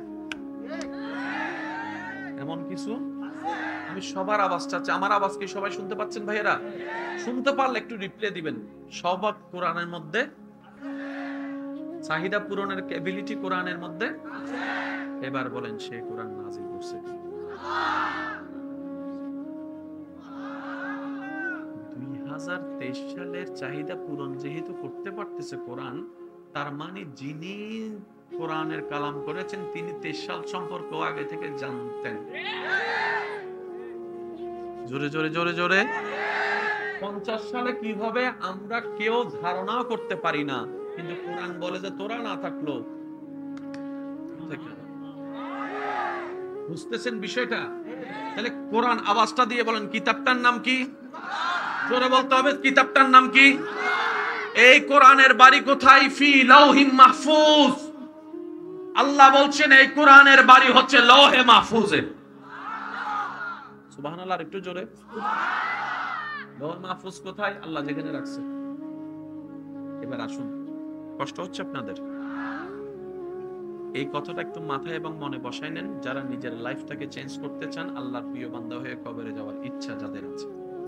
এমন কিছু। আমি সবার আওয়াজ চাচ্ছি, আমার আওয়াজ কি সবাই শুনতে পাচ্ছেন ভাইয়েরা? শুনতে পারলে একটু রিপ্লে দিবেন। সব কোরআনের মধ্যে, চাহিদা পূরণের এবিলিটি কোরআনের মধ্যে। এবার বলেন সে কোরআন নাজিল করছে। 2023 সালের চাহিদা পূরণ যেহেতু করতে পারতেছে কোরআন, তার মানে যিনি কোরআনের কালাম করেছেন তিনি 23 সাল সম্পর্ক আগে থেকে জানতেন। জোরে জোরে জোরে জোরে। 50 সালে কি হবে আমরা কেউ ধারণাও করতে পারি না, কিন্তু কোরআন বলে যে তোরা না থাকলো। বুঝতেছেন বিষয়টা? তাহলে কোরআন আওয়াজটা দিয়ে বলেন কিতাবটার নাম কি? জোরে বলতে হবে, কিতাবটার নাম কি? এই কোরআনের বাড়ি কোথায়? ফি লাউহিম মাহফুজ। আল্লাহ বলছেন এই কোরআনের বাড়ি হচ্ছে লৌহে মাহফুজে। সুবহানাল্লাহ, একটু জোরে। লৌহে মাহফুজ কোথায়? আল্লাহ যেখানে রাখছে। এবার আসুন, কষ্ট হচ্ছে আপনাদের? এই কথাটা একটু মাথায় এবং মনে বসায় নেন, যারা নিজের লাইফটাকে চেঞ্জ করতে চান, আল্লাহর প্রিয় বান্দা হয়ে কবরে যাওয়ার ইচ্ছা যাদের আছে।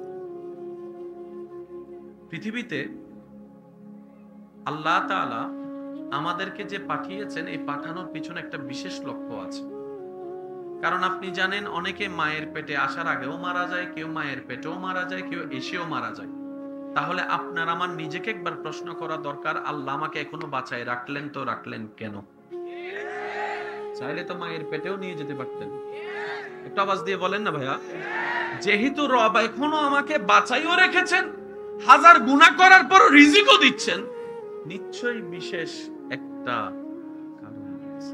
পৃথিবীতে আল্লাহ তাআলা আমাদেরকে যে পাঠিয়েছেন, এই পাঠানোর পিছনে একটা বিশেষ লক্ষ্য আছে। কারণ আপনি জানেন অনেকে মায়ের পেটে আসার আগেও মারা যায়, কেউ মায়ের পেটেও মারা যায়, কেউ এসেও মারা যায়। তাহলে আপনার আমার নিজেকে একবার প্রশ্ন করা দরকার, আল্লাহ আমাকে এখনো বাঁচায় রাখলেন তো রাখলেন কেন? চাইলে তো মায়ের পেটেও নিয়ে যেতে পারতেন। একটু আওয়াজ দিয়ে বলেন না ভাইয়া। যেহেতু রব এখনো আমাকে বাঁচাইও রেখেছেন, হাজার গুনাহ করার পরও রিজিকও দিচ্ছেন, নিশ্চয়ই বিশেষ একটা কারণ আছে।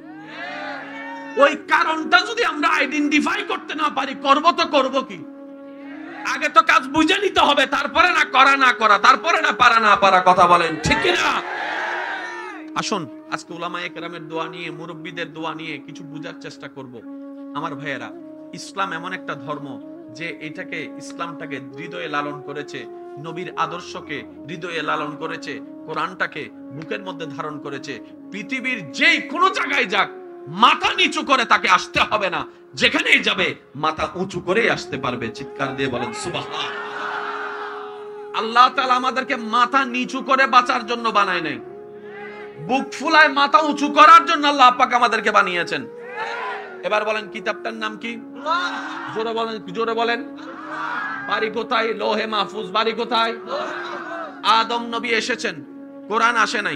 ওই কারণটা যদি আমরা আইডেন্টিফাই করতে না পারি, করব তো করব কি? আগে তো কাজ বুঝে নিতে হবে, তারপরে না করা, তারপরে না পারা। কথা বলেন ঠিক কি না? আসুন আজকে উলামায়ে কেরামের দোয়া নিয়ে, মুরব্বিদের দোয়া নিয়ে কিছু বুঝার চেষ্টা করব। আমার ভাইয়েরা, ইসলাম এমন একটা ধর্ম যে ইসলামটাকে হৃদয়ে লালন করেছে, নবীর আদর্শকে হৃদয়ে লালন করেছে, কোরআনটাকে বুকের মধ্যে ধারণ করেছে। পৃথিবীর যে কোনো জায়গায় যাক, মাথা নিচু করে তাকে আসতে হবে না, যেখানেই যাবে মাথা উঁচু করেই আসতে পারবে। চিৎকার দিয়ে বলেন সুবহানাল্লাহ। আল্লাহ তাআলা আমাদেরকে মাথা নিচু করে বাঁচার জন্য বানায় নাই, বুক ফুলায় মাথা উঁচু করার জন্য আল্লাহ পাক আমাদেরকে বানিয়েছেন। এবার বলেন কিতাবটার নাম কি? জোরে বলেন। বাড়ি কোথায়? লৌহে মাহফুজ। বাড়ি কোথায়? আদম নবী এসেছেন, কোরআন আসে নাই।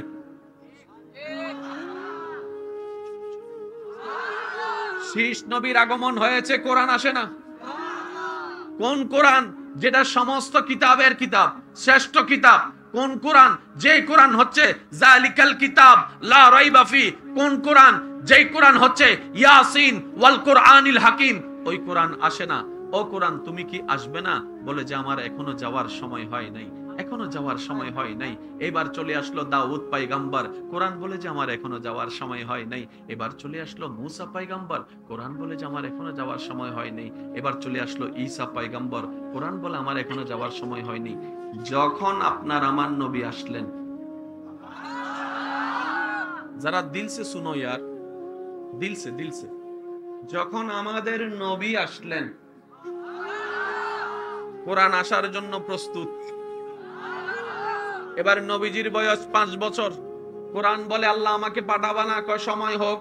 শীষ নবীর আগমন হয়েছে, কোরআন আসে না। কোন কোরআন? যেটা সমস্ত কিতাবের কিতাব, শ্রেষ্ঠ কিতাব। কোন কোরআন? যে কোরআন হচ্ছে জালিকাল কিতাব লা রাইবা ফি। কোন কোরআন? যে কোরআন হচ্ছে ইয়াসিন ওয়াল কুরআনিল হাকিম। ওই কোরআন আসে না। ও কোরআন তুমি কি আসবে না? বলে যে আমার এখনো যাওয়ার সময় হয় নাই, এখনো যাওয়ার সময় হয় নাই। এবার চলে আসলো দাউদ পয়গম্বর, কোরআন বলে যে আমার এখনো যাওয়ার সময় হয় নাই। এবার চলে আসলো মুসা পয়গম্বর, কোরআন বলে যে আমার এখনো যাওয়ার সময় হয় নাই। এবার চলে আসলো ঈসা পয়গম্বর, কোরআন বলে আমার এখনো যাওয়ার সময় হয়নি। যখন আপনার আমার নবী আসলেন, যারা দিল সে শুনো ইয়ার, দিল সে, যখন আমাদের নবী আসলেন, কোরআন আসার জন্য প্রস্তুত। এবার নবীজির বয়স 5 বছর, কোরআন বলে আল্লাহ আমাকে পাঠাবা না, কয় সময় হোক।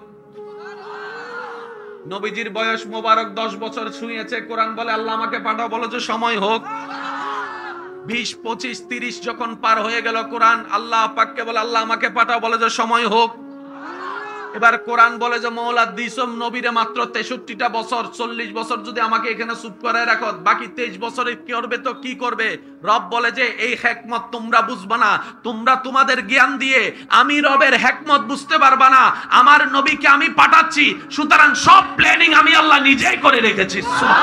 নবীজির বয়স মোবারক 10 বছর ছুঁয়েছে, কোরআন বলে আল্লাহ আমাকে পাঠাও, বলে যে সময় হোক। 20, 25, 30 যখন পার হয়ে গেল, কোরআন আল্লাহ পাককে বলে আল্লাহ আমাকে পাঠাও, বলে যে সময় হোক। এবার কোরআন বলে যে মওলা দিসম নবীরে মাত্র 63টা বছর, 40 বছর যদি আমাকে এখানে চুপ করে রাখো, বাকি 23 বছরে কি করবে? তো কি করবে? রব বলে যে এই হিকমত তোমরা বুঝবা না, তোমরা তোমাদের জ্ঞান দিয়ে আমি রবের হিকমত বুঝতে পারবা না। আমার নবীকে আমি পাঠাচ্ছি, সুতরাং সব প্ল্যানিং আমি আল্লাহ নিজেই করে রেখেছি।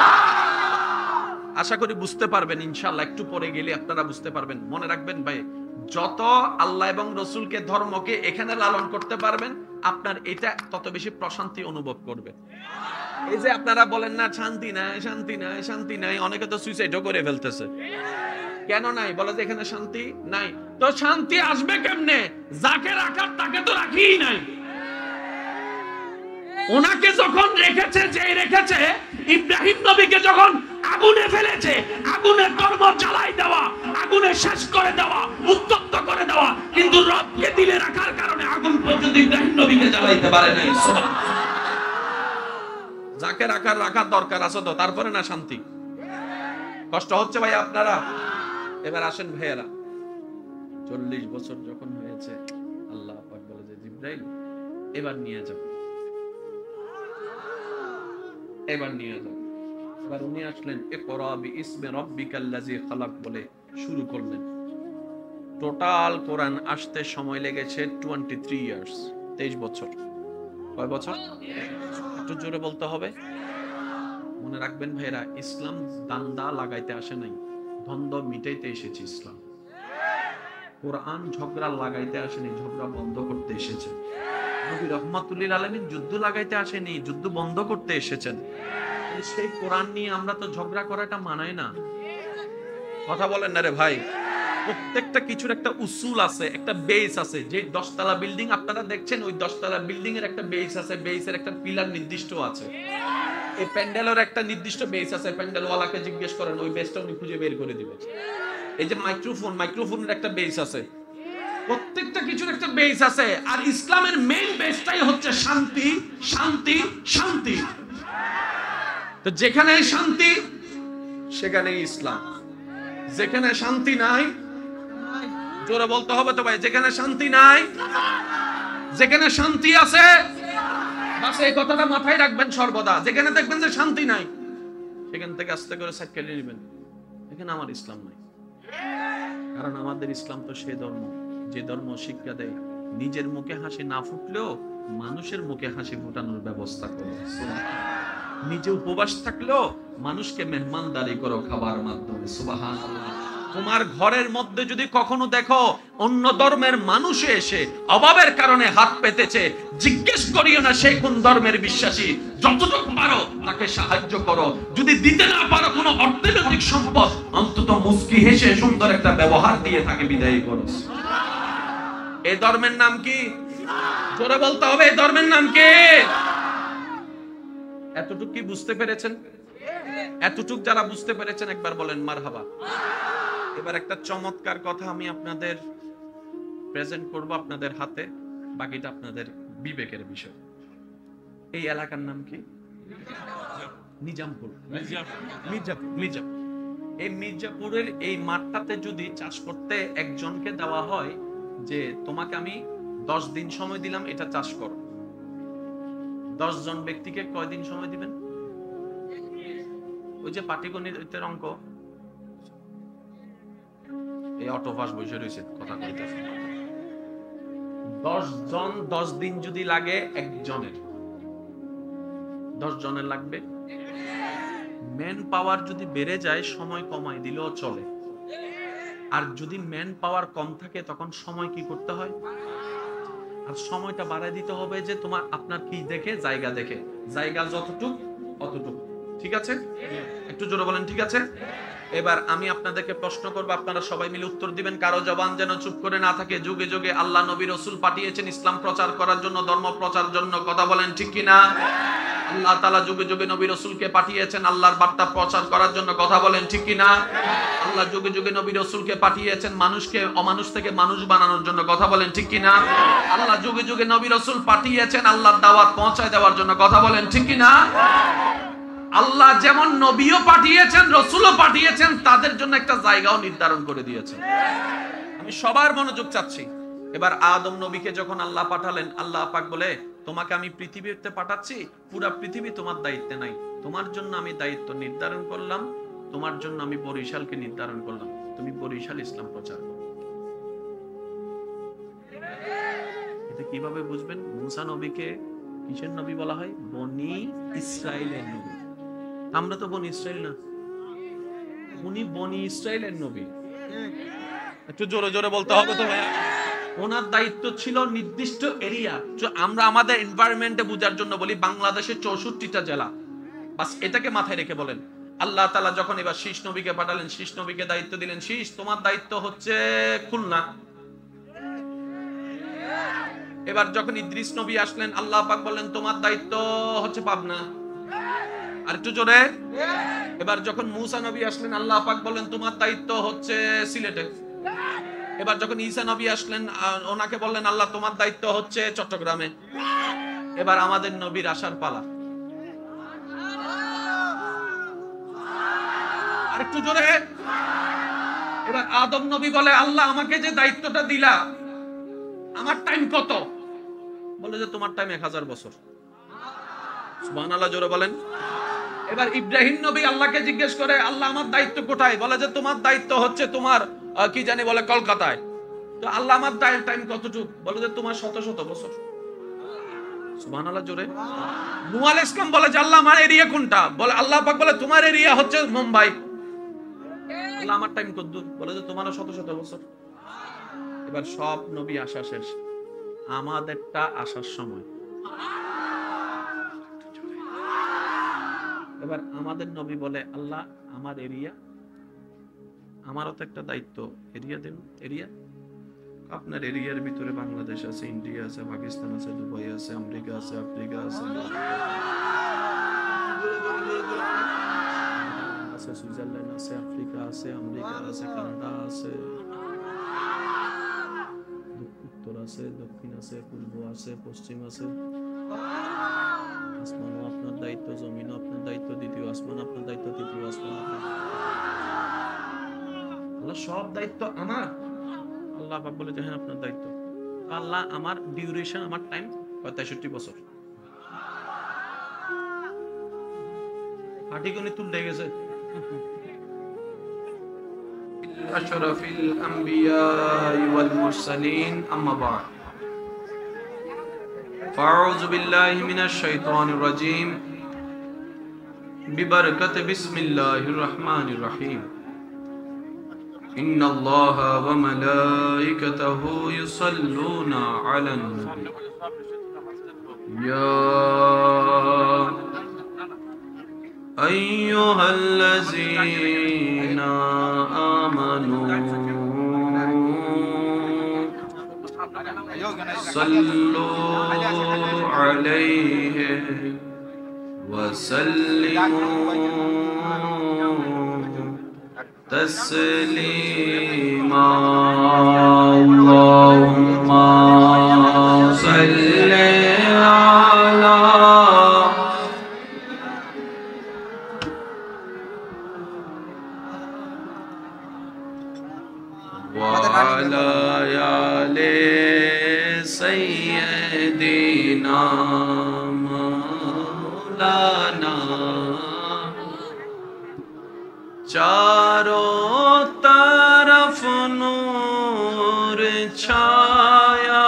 আশা করি বুঝতে পারবেন ইনশাআল্লাহ, একটু পরে গেলে আপনারা বুঝতে পারবেন। মনে রাখবেন ভাই, যত আল্লাহ এবং রসুলকে, ধর্মকে এখানে লালন করতে পারবেন, আপনার এটা তত বেশি প্রশান্তি অনুভব করবে। এই যে আপনারা বলেন না শান্তি নাই, শান্তি নাই, শান্তি নাই, অনেকে তো সুইসাইডও করে ফেলতেছে। কেন নাই? বলে যে এখানে শান্তি নাই। তো শান্তি আসবে কেমনে? যাকে রাখার তাকে তো রাখিই নাই। ওনাকে যখন রেখেছে, যে রেখেছে, ইব্রাহিম নবীকে যখন আগুনে ফেলেছে, আগুনে কর্ম জ্বালাই দেওয়া, আগুনে শেষ করে দেওয়া, উত্তপ্ত করে দেওয়া, কিন্তু রবকে দিলে রাখার কারণে আগুন পর্যন্ত ইব্রাহিম নবীকে জ্বালাইতে পারে নাই। যাকে রাখার দরকার আছে তো, তারপরে না শান্তি। কষ্ট হচ্ছে ভাই আপনারা? এবার আসেন ভাইয়েরা, 40 বছর যখন হয়েছে, আল্লাহ জিব্রাইল এবার নিয়ে যাও, এবার নিয়ে যাও। এবার উনি আসলেন, ইকরা বিইসমি রাব্বিকাল্লাযী খালাক বলে শুরু করলেন। টোটাল কোরআন আসতে সময় লেগেছে 23 ইয়ার্স, 23 বছর। কয় বছর? একটু জোরে বলতে হবে। মনে রাখবেন ভাইরা, ইসলাম দান্দা লাগাইতে আসে নাই, দ্বন্দ্ব মিটাইতে এসেছে ইসলাম। কোরআন ঝগড়া লাগাইতে আসেনি, ঝগড়া বন্ধ করতে এসেছে। নবী রহমাতুল্লিল আলামিন যুদ্ধ লাগাইতে আসেনি, যুদ্ধ বন্ধ করতে এসেছেন। সেই কোরআন নিয়ে আমরা তো ঝগড়া করাটা মানায় না। কথা বলেন না রে ভাই। প্রত্যেকটা কিছুর একটা উসুল আছে, একটা বেস আছে। যে 10 তলা বিল্ডিং আপনারা দেখছেন, ওই 10 তলা বিল্ডিং এর একটা বেস আছে, বেসের একটা পিলার নির্দিষ্ট আছে। এই প্যান্ডেলের একটা নির্দিষ্ট বেস আছে, প্যান্ডেলওয়ালাকে জিজ্ঞেস করেন, ওই বেসটা উনি খুঁজে বের করে দিবেন। এই যে মাইক্রোফোনের একটা বেস আছে। প্রত্যেকটা কিছুর একটা বেস আছে। আর ইসলামের মেইন বেসটাই হচ্ছে শান্তি, শান্তি, শান্তি। তো যেখানে শান্তি সেখানেই ইসলাম। যেখানে শান্তি নাই, জোরে বলতে হবে তো ভাই, যেখানে শান্তি নাই, যেখানে শান্তি আছে, বাস এই কথাটা মাথায় রাখবেন সর্বদা। যেখানে দেখবেন যে শান্তি নাই, সেখান থেকে আস্তে করে সাইড কেটে নেবেন, এখানে আমার ইসলাম নাই। কারণ আমাদের ইসলাম তো সে ধর্ম যে ধর্ম শিক্ষা দেয় নিজের মুখে হাসি না ফুটলেও মানুষের মুখে হাসি ফোটানোর ব্যবস্থা করো। নিজে উপবাস থাকলেও মানুষকে মেহমানদারি করো খাবার মাধ্যমে। সুবহানাল্লাহ। তোমার ঘরের মধ্যে যদি কখনো দেখো অন্য ধর্মের মানুষ এসে অভাবের কারণে হাত পেতেছে, জিজ্ঞেস করিও না সে কোন ধর্মের বিশ্বাসী। যতটুকু পারো তাকে সাহায্য করো। যদি দিতে না পারো কোনো অর্থনৈতিক সম্পদ, অন্তত মুস্কি হেসে সুন্দর একটা ব্যবহার দিয়ে তাকে বিদায় করো। এই ধর্মের নাম কি? জোরে বলতে হবে, এই ধর্মের নাম কি? এতটুকু কি বুঝতে পেরেছেন? এতটুক যারা বুঝতে পেরেছেন একবার বলেন মারহাবা। এবার একটা চমৎকার কথা আমি আপনাদের প্রেজেন্ট করব আপনাদের হাতে, বাকিটা আপনাদের বিবেকের বিষয়। এই এলাকার নাম কি? নিজামপুর। মির্জাপুর। এই মির্জাপুরের এই মাঠটাতে যদি চাষ করতে একজনকে দেওয়া হয় যে তোমাকে আমি 10 দিন সময় দিলাম এটা চাষ করো, 10 জন ব্যক্তিকে কয় দিন সময় দিবেন? ওই যে পাটিগণিতের অঙ্ক, এই অটোপাস বসে রয়েছে কথা কইতেছে। 10 জন 10 দিন যদি লাগে একজনের, 10 জনের লাগবে। ম্যান পাওয়ার যদি বেড়ে যায় সময় কমাই দিলেও চলে। আর যদি ম্যান পাওয়ার কম থাকে তখন সময় কি করতে হয়? আর সময়টা বাড়ায় দিতে হবে যে তোমার আপনার কি দেখে, জায়গা দেখে। জায়গা যতটুক অতটুক। ঠিক আছে? একটু জোরে বলেন ঠিক আছে? এবার আমি আপনাদেরকে প্রশ্ন করব, আপনারা সবাই মিলে উত্তর দিবেন। কারো জবান যেন চুপ করে না থাকে। যুগে যুগে আল্লাহ নবী রাসূল পাঠিয়েছেন ইসলাম প্রচার করার জন্য, ধর্ম প্রচার জন্য। কথা বলেন ঠিক কি না? আল্লাহ তাআলা যুগে যুগে নবী রাসূলকে পাঠিয়েছেন আল্লাহর বার্তা প্রচার করার জন্য। কথা বলেন ঠিক কি না? আল্লাহ যুগে যুগে নবী রাসূলকে পাঠিয়েছেন মানুষকে অমানুষ থেকে মানুষ বানানোর জন্য। কথা বলেন ঠিক কি না? আল্লাহ যুগে যুগে নবী রাসূল পাঠিয়েছেন আল্লাহর দাওয়াত পৌঁছায় দেওয়ার জন্য। কথা বলেন ঠিক কি না? আল্লাহ যেমন নবীও পাঠিয়েছেন, রাসূলও পাঠিয়েছেন, তাদের জন্য একটা জায়গাও নির্ধারণ করে দিয়েছেন। আমি সবার মনোযোগ চাচ্ছি। এবার আদম নবীকে যখন আল্লাহ পাঠালেন, আল্লাহ পাক বলে তোমাকে আমি পৃথিবীতে পাঠাচ্ছি, পুরো পৃথিবী তোমার দায়িত্বে নাই, তোমার জন্য আমি দায়িত্ব নির্ধারণ করলাম, তোমার জন্য আমি বরিশালকে নির্ধারণ করলাম, তুমি বরিশাল ইসলাম প্রচার করো। এটা কিভাবে বুঝবেন? মুসা নবীকে কিসের নবী বলা হয়? বনি ইসরাইলের নবী। আমরা তো বনি ইসরাইল না, উনি বনি ইসরাইলের নবী। একটু জোরে জোরে বলতে হবে তো ভাইয়া। ওনার দায়িত্ব ছিল নির্দিষ্ট এরিয়া। আমরা আমাদের এনভায়রনমেন্টে বোঝার জন্য বলি বাংলাদেশের 64টা জেলা, বাস এটাকে মাথায় রেখে বলেন। আল্লাহ তাআলা যখন এবার শীষ নবীকে পাঠালেন, শীষ নবীকে দায়িত্ব দিলেন, শীষ তোমার দায়িত্ব হচ্ছে খুলনা। এবার যখন ইদ্রিস নবী আসলেন, আল্লাহ পাক বললেন তোমার দায়িত্ব হচ্ছে পাবনা। আর একটু জোরে। এবার যখন মুসা নবী আসলেন, আল্লাহ পাক বললেন তোমার দায়িত্ব হচ্ছে সিলেটে। এবার যখন ঈসা নবী আসলেন, ওনাকে বললেন আল্লাহ তোমার দায়িত্ব হচ্ছে চট্টগ্রামে। এবার আমাদের নবীর আসার পালা। আর একটু জোরে। এবার আদম নবী বলে আল্লাহ আমাকে যে দায়িত্বটা দিলা, আমার টাইম কত? বলে যে তোমার টাইম 1000 বছর। সুবহানাল্লাহ, জোরে বলেন। এবার ইব্রাহিম নবী আল্লাহকে জিজ্ঞেস করে, আল্লাহ আমার দায়িত্ব কোথায়? বলে যে তোমার দায়িত্ব হচ্ছে তোমার কি জানি বলে কলকাতায়। তো আল্লাহ আমার টাইম কতটুকু? বলে যে তোমার শত শত বছর। সুবহানাল্লাহ, জোরে। নূহ আলাইহিস সালাম বলে যে আল্লাহ আমার এরিয়া কোনটা? বলে আল্লাহ পাক বলে তোমার এরিয়া হচ্ছে মুম্বাই। আল্লাহ আমার টাইম কতদূর? বলে যে তোমারও শত শত বছর। এবার সব নবী আসা শেষ, আমাদেরটা আসার সময়। এবার আমাদের নবী বলে আল্লাহ আমার এরিয়া, আমারও তো একটা দায়িত্ব, এরিয়া দেন। এরিয়া আপনার এরিয়ার ভিতরে বাংলাদেশ আছে, ইন্ডিয়া আছে, পাকিস্তান আছে, দুবাই আছে, আমেরিকা আছে, আফ্রিকা আছে, সুইজারল্যান্ড আছে, আফ্রিকা আছে, আমেরিকা আছে, কানাডা আছে, উত্তর আছে, দক্ষিণ আছে, পূর্ব আছে, পশ্চিম আছে। আসমানও আপনার দায়িত্ব, জমিনও আপনার দায়িত্ব, দ্বিতীয় আসমান আপনার দায়িত্ব, তৃতীয় আসমান আপনার। আল্লাহ সব দায়িত্ব আমার। আল্লাহ পাক বলে যে হ্যাঁ আপনার দায়িত্ব। আল্লাহ আমার ডিউরেশন, আমার টাইম 63 বছর। আটিগনি তুলে গেছে। আশরাফিল আম্বিয়া ওয়াল মুরসালিন, আম্মা বা'দ। ফাউযু বিল্লাহি মিনাশ শাইতানির রাজীম। বিবারাকাতি বিসমিল্লাহির রহমানির রহিম। ইন্নাল্লাহা ওয়া মালাইকাতাহু ইউসাল্লুনা আলান নবী। ইয়া আইয়ুহাল্লাযীনা আমানু সাল্লু আলাইহি ওয়া সাল্লিমু তাসলিমা। আল্লাহুম্মা সাল্লি আলা ওয়া আলা আলি সাইয়্যিদিনা মাওলানা। चारों तरफ नूर छाया,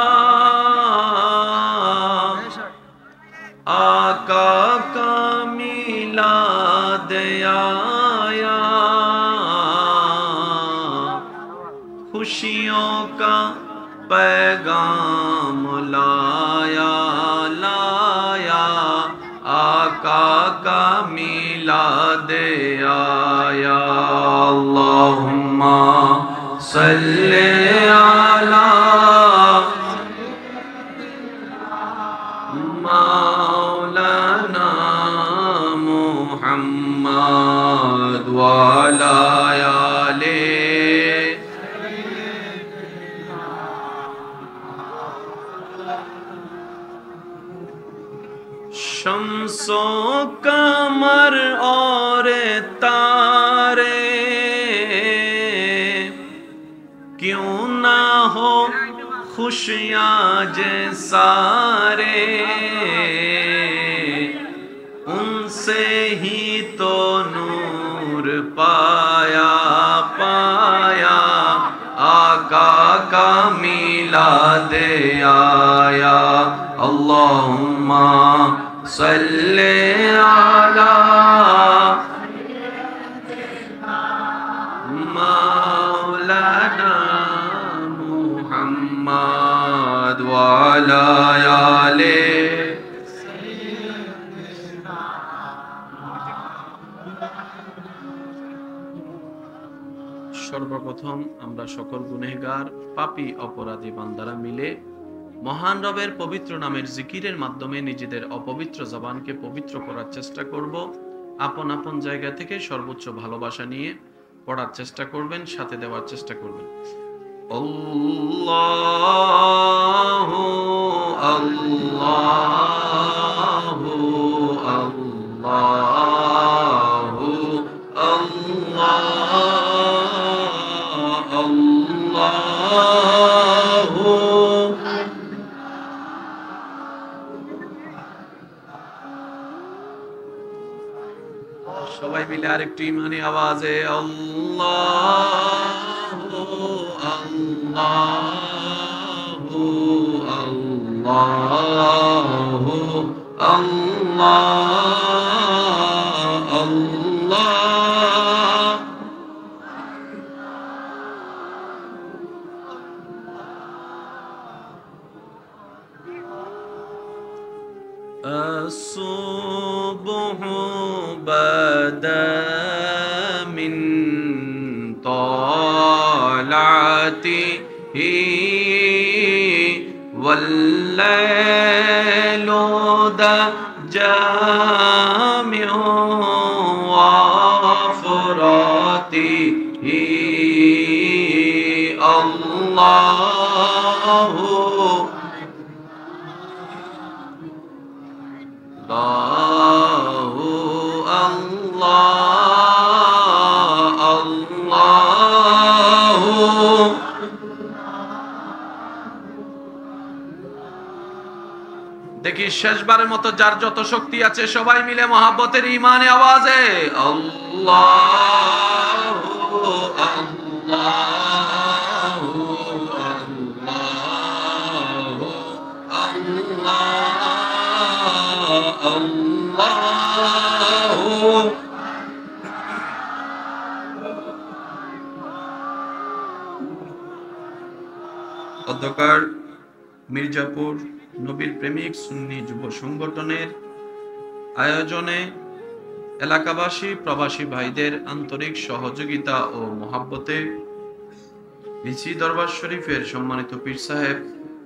आका का मिलाद आया, खुशियों का पैगाम लाया लाया, आका का मिलाद आया। अल्लाहुम्मा सल्ले अला मौलाना मुहम्मद व अला आले। शम्सो कमर और तारे क्यों ना हो खुशियाँ जे सारे, उनसे ही तो नूर पाया पाया, आका का मिलाद आया। अल्लाहुम्मा सल्ले अला मौलाना मुहम्मद व अला आले। সর্বপ্রথম আমরা সকল গুনাহগার পাপী অপরাধী বান্দারা মিলে মহান রবের পবিত্র নামের জিকিরের মাধ্যমে নিজেদের অপবিত্র জবানকে পবিত্র করার চেষ্টা করব। আপন আপন জায়গা থেকে সর্বোচ্চ ভালোবাসা নিয়ে পড়ার চেষ্টা করবেন, সাথে দেওয়ার চেষ্টা করবেন। আল্লাহু আল্লাহু আল্লাহু আল্লাহু আল্লাহু সবাই মিলে আরেকটু ইমানি আওয়াজে আল্লাহু আল্লাহু আল্লাহু আল্লাহ আল্লাহ। الصبح بدا من طلعته والليل دجى من وفراته الله الله الله الله। দেখি শেষবারের মতো যার যত শক্তি আছে সবাই মিলে মহাব্বতের ইমানে আওয়াজে আল্লাহু আল্লাহু আল্লাহু আল্লাহ আল্লাহু। অধ্যকার মির্জাপুর নবীর প্রেমিক সুন্নি যুব সংগঠনের আয়োজনে এলাকাবাসী প্রবাসী ভাইদের আন্তরিক সহযোগিতা ও মহাব্বতে লিচি দরবার শরীফের সম্মানিত পীর সাহেব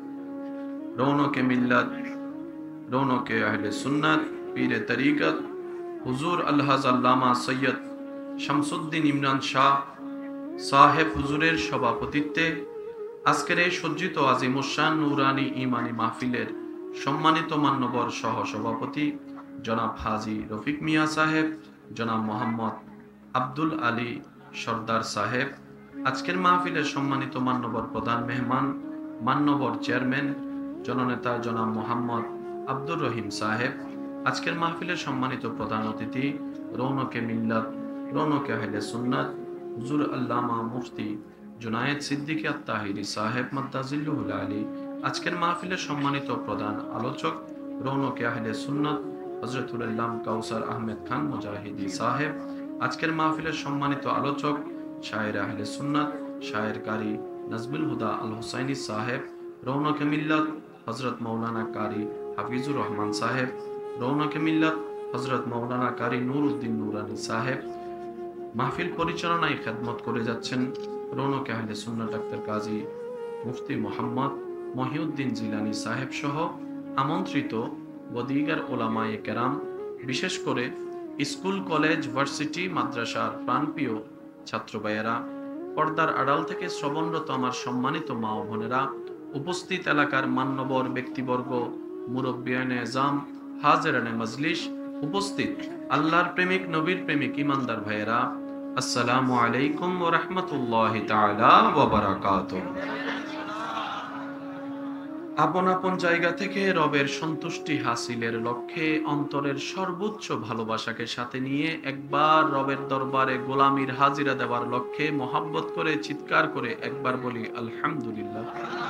রৌনকে মিল্লাত রৌনকে আহলে সুন্নাত পীরে তরিকত হুজুর আলহাজ আল্লামা সৈয়দ শামসুদ্দিন ইমরান শাহ সাহেব হুজুরের সভাপতিত্বে আজকের এই সজ্জিত আজিমুশান নুরানি ইমানি মাহফিলের সম্মানিত মান্যবর সহ সভাপতি জনাব হাজী রফিক মিয়া সাহেব, জনাব মোহাম্মদ আব্দুল আলী সর্দার সাহেব, আজকের মাহফিলের সম্মানিত মান্যবর প্রধান মেহমান মান্যবর চেয়ারম্যান জননেতা জনাব মোহাম্মদ আব্দুর রহিম সাহেব, আজকের মাহফিলের সম্মানিত প্রধান অতিথি রৌনকে মিল্লাত রৌনকে আহলে সুন্নাত হুজুর আল্লামা মুফতি জুনায়েদ সিদ্দিকী আত-তাহিরি সাহেব মাদ্দাজিল্লুহুল আলী, আজকের মাহফিলের সম্মানিত প্রধান আলোচক রৌনকে আহলে সুন্নাত হযরতুল আল্লাম কাউসার আহমেদ খান মুজাহিদি সাহেব, আজকের মাহফিলের সম্মানিত আলোচক শায়ের আহলে সুন্নাত শায়ের কারি নাজমুল হুদা আল হুসাইনি সাহেব, রৌনকে মিল্লাত হযরত মাওলানা কারি হাফিজুর রহমান সাহেব, রৌনকে মিল্লাত হযরত মাওলানা কারি নুরউদ্দিন নুরানি সাহেব। মাহফিল পরিচালনায় খেদমত করে যাচ্ছেন রৌনকে আহলে সুন্নাত ডাক্তার কাজী মুফতি মোহাম্মদ মহিউদ্দিন জিলানী সাহেব সহ আমন্ত্রিত বদিগার ওলামায়ে কেরাম, বিশেষ করে স্কুল কলেজ ভার্সিটি মাদ্রাসার প্রাণপ্রিয় ছাত্র ভাইয়েরা, পর্দার আড়াল থেকে শ্রবণরত আমার সম্মানিত মা ও বোনেরা, উপস্থিত এলাকার মান্যবর ব্যক্তিবর্গ, মুরব্বিয়ানে এজাম, হাজেরানে মজলিস, উপস্থিত আল্লাহর প্রেমিক নবীর প্রেমিক ইমানদার ভাইয়েরা, আসসালামু আলাইকুম ওয়া রাহমাতুল্লাহি তাআলা ওয়া বারাকাতুহু। আপন আপন জায়গা থেকে রবের সন্তুষ্টি হাসিলের লক্ষ্যে অন্তরের সর্বোচ্চ ভালোবাসাকে সাথে নিয়ে একবার রবের দরবারে গোলামির হাজিরা দেওয়ার লক্ষ্যে মহাব্বত করে চিৎকার করে একবার বলি আলহামদুলিল্লাহ।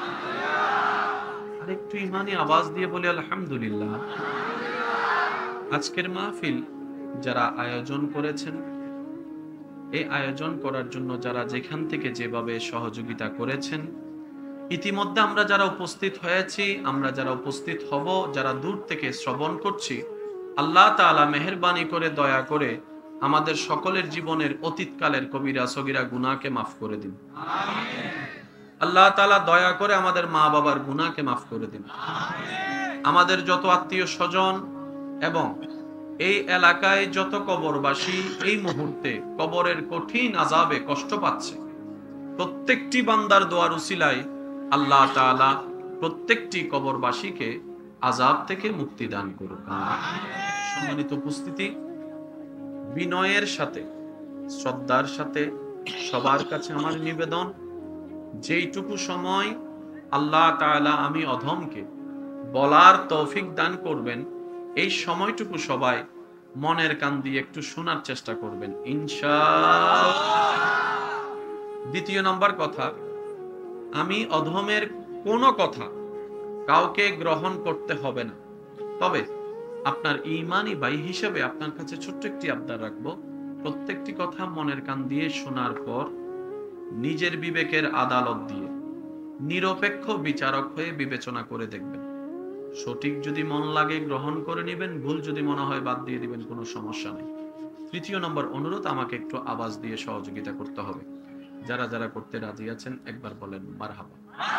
আর একটু ইমানি আওয়াজ দিয়ে বলি আলহামদুলিল্লাহ। আজকের মাহফিল যারা আয়োজন করেছেন, এই আয়োজন করার জন্য যারা যেখান থেকে যেভাবে সহযোগিতা করেছেন, ইতিমধ্যে আমরা যারা উপস্থিত হয়েছি, আমরা যারা উপস্থিত হব, যারা দূর থেকে শ্রবণ করছি, আল্লাহ তাআলা মেহেরবানি করে দয়া করে আমাদের সকলের জীবনের অতীতকালের কবিরা সগীরা গুনাহকে মাফ করে দিন। আল্লাহ তাআলা দয়া করে আমাদের মা বাবার গুনাহকে মাফ করে দিন। আমাদের যত আত্মীয় স্বজন এবং এই এলাকায় যত কবরবাসী এই মুহূর্তে কবরের কঠিন আযাবে কষ্ট পাচ্ছে, প্রত্যেকটি বান্দার দোয়ার উসিলায় আল্লাহ তাআলা প্রত্যেকটি কবরবাসীকে আযাব থেকে মুক্তি দান করুন। সম্মানিত উপস্থিতি, বিনয়ের সাথে শ্রদ্ধার সাথে সবার কাছে আমার নিবেদন, যেইটুকু সময় আল্লাহ তাআলা আমি অধমকে বলার তৌফিক দান করবেন, এই সময়টুকু সবাই মনের কান দিয়ে একটু শোনার চেষ্টা করবেন ইনশাআল্লাহ। দ্বিতীয় নম্বর কথা, আমি অধমের কোনো কথা কাউকে গ্রহণ করতে হবে না, তবে আপনার ঈমানি ভাই হিসেবে আপনার কাছে ছোট্ট একটি আবদার রাখবো, প্রত্যেকটি কথা মনের কান দিয়ে শোনার পর নিজের বিবেকের আদালত দিয়ে নিরপেক্ষ বিচারক হয়ে বিবেচনা করে দেখবেন। সঠিক যদি মন লাগে গ্রহণ করে নেবেন, ভুল যদি মনে হয় বাদ দিয়ে দিবেন, কোনো সমস্যা নেই। তৃতীয় নম্বর অনুরোধ, আমাকে একটু আওয়াজ দিয়ে সহযোগিতা করতে হবে। যারা যারা করতে রাজি আছেন একবার বলেন মারহাবা।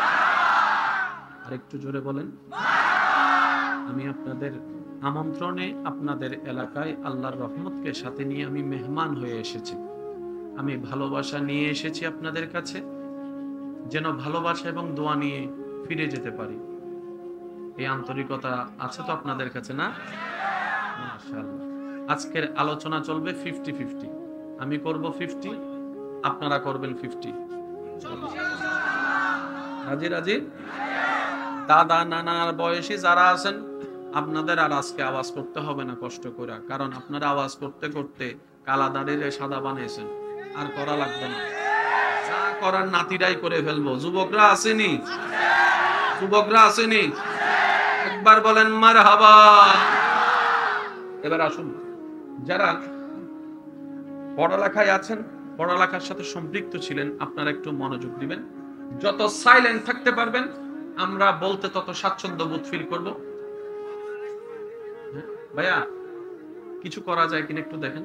আর একটু জোরে বলেন। আমি আপনাদের আমন্ত্রণে আপনাদের এলাকায় আল্লাহর রহমতকে সাথে নিয়ে আমি মেহমান হয়ে এসেছি। আমি ভালোবাসা নিয়ে এসেছি আপনাদের কাছে, যেন ভালোবাসা এবং দোয়া নিয়ে ফিরে যেতে পারি। এই আন্তরিকতা আছে তো আপনাদের কাছে, না? মাশাআল্লাহ। আজকের আলোচনা চলবে 50-50। আমি করব 50, আপনারা করবেন 50। রাজি রাজি? দাদা নানার বয়সী যারা আছেন, আপনাদের আর আজকে আওয়াজ করতে হবে না কষ্ট করে, কারণ আপনারা আওয়াজ করতে করতে কালা দাড়িরে সাদা বানিয়েছেন, আর করা লাগবে না। যা করার নাতিরাই করে ফেলবো। যুবকরা আসেনি? যুবকরা আসেনি? একবার বলেন মারহাবা। এবার আসুন, যারা পড়ালেখায় আছেন, পড়ালেখার সাথে সম্পৃক্ত ছিলেন, আপনারা একটু মনোযোগ দিবেন। যত সাইলেন্ট থাকতে পারবেন আমরা বলতে তত স্বাচ্ছন্দ্য বোধ ফিল করব। ভাইয়া কিছু করা যায় কিনা একটু দেখেন।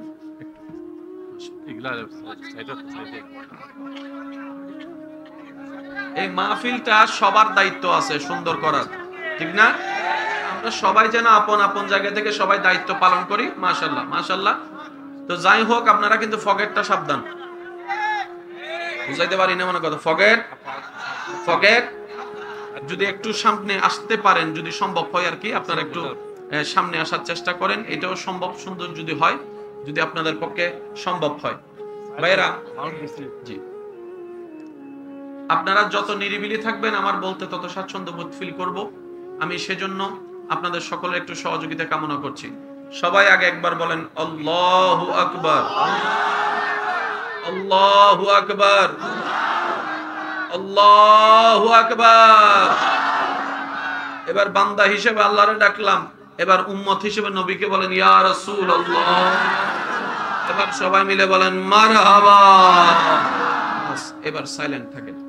এই মাহফিলটা সবার দায়িত্ব আছে সুন্দর করার, ঠিক না? আমরা সবাই যেন আপন আপন জায়গা থেকে সবাই দায়িত্ব পালন করি। মাশাআল্লাহ মাশাআল্লাহ। তো যাই হোক, আপনারা কিন্তু ফগেটটা সাবধান, বুঝাইতে পারি না মনে কথা। ফগেট যদি একটু সামনে আসতে পারেন, যদি সম্ভব হয় আর কি, আপনারা একটু সামনে আসার চেষ্টা করেন। এটাও সম্ভব সুন্দর যদি হয়, যদি আপনাদের পক্ষে সম্ভব হয়। ভাইরা জি, আপনারা যত নিরিবিলি থাকবেন আমার বলতে তত স্বাচ্ছন্দ্য বোধ ফিল করব। আমি সেজন্য আপনাদের সকলের একটু সহযোগিতা কামনা করছি। সবাই আগে একবার বলেন আল্লাহু আকবার, আল্লাহু আকবার, আল্লাহু আকবার। এবার বান্দা হিসেবে আল্লাহরে ডাকলাম, এবার উম্মত হিসেবে নবীকে বলেন ইয়া রাসূলুল্লাহ। এবার সবাই মিলে বলেন মারহাবা। এবার সাইলেন্ট থাকেন।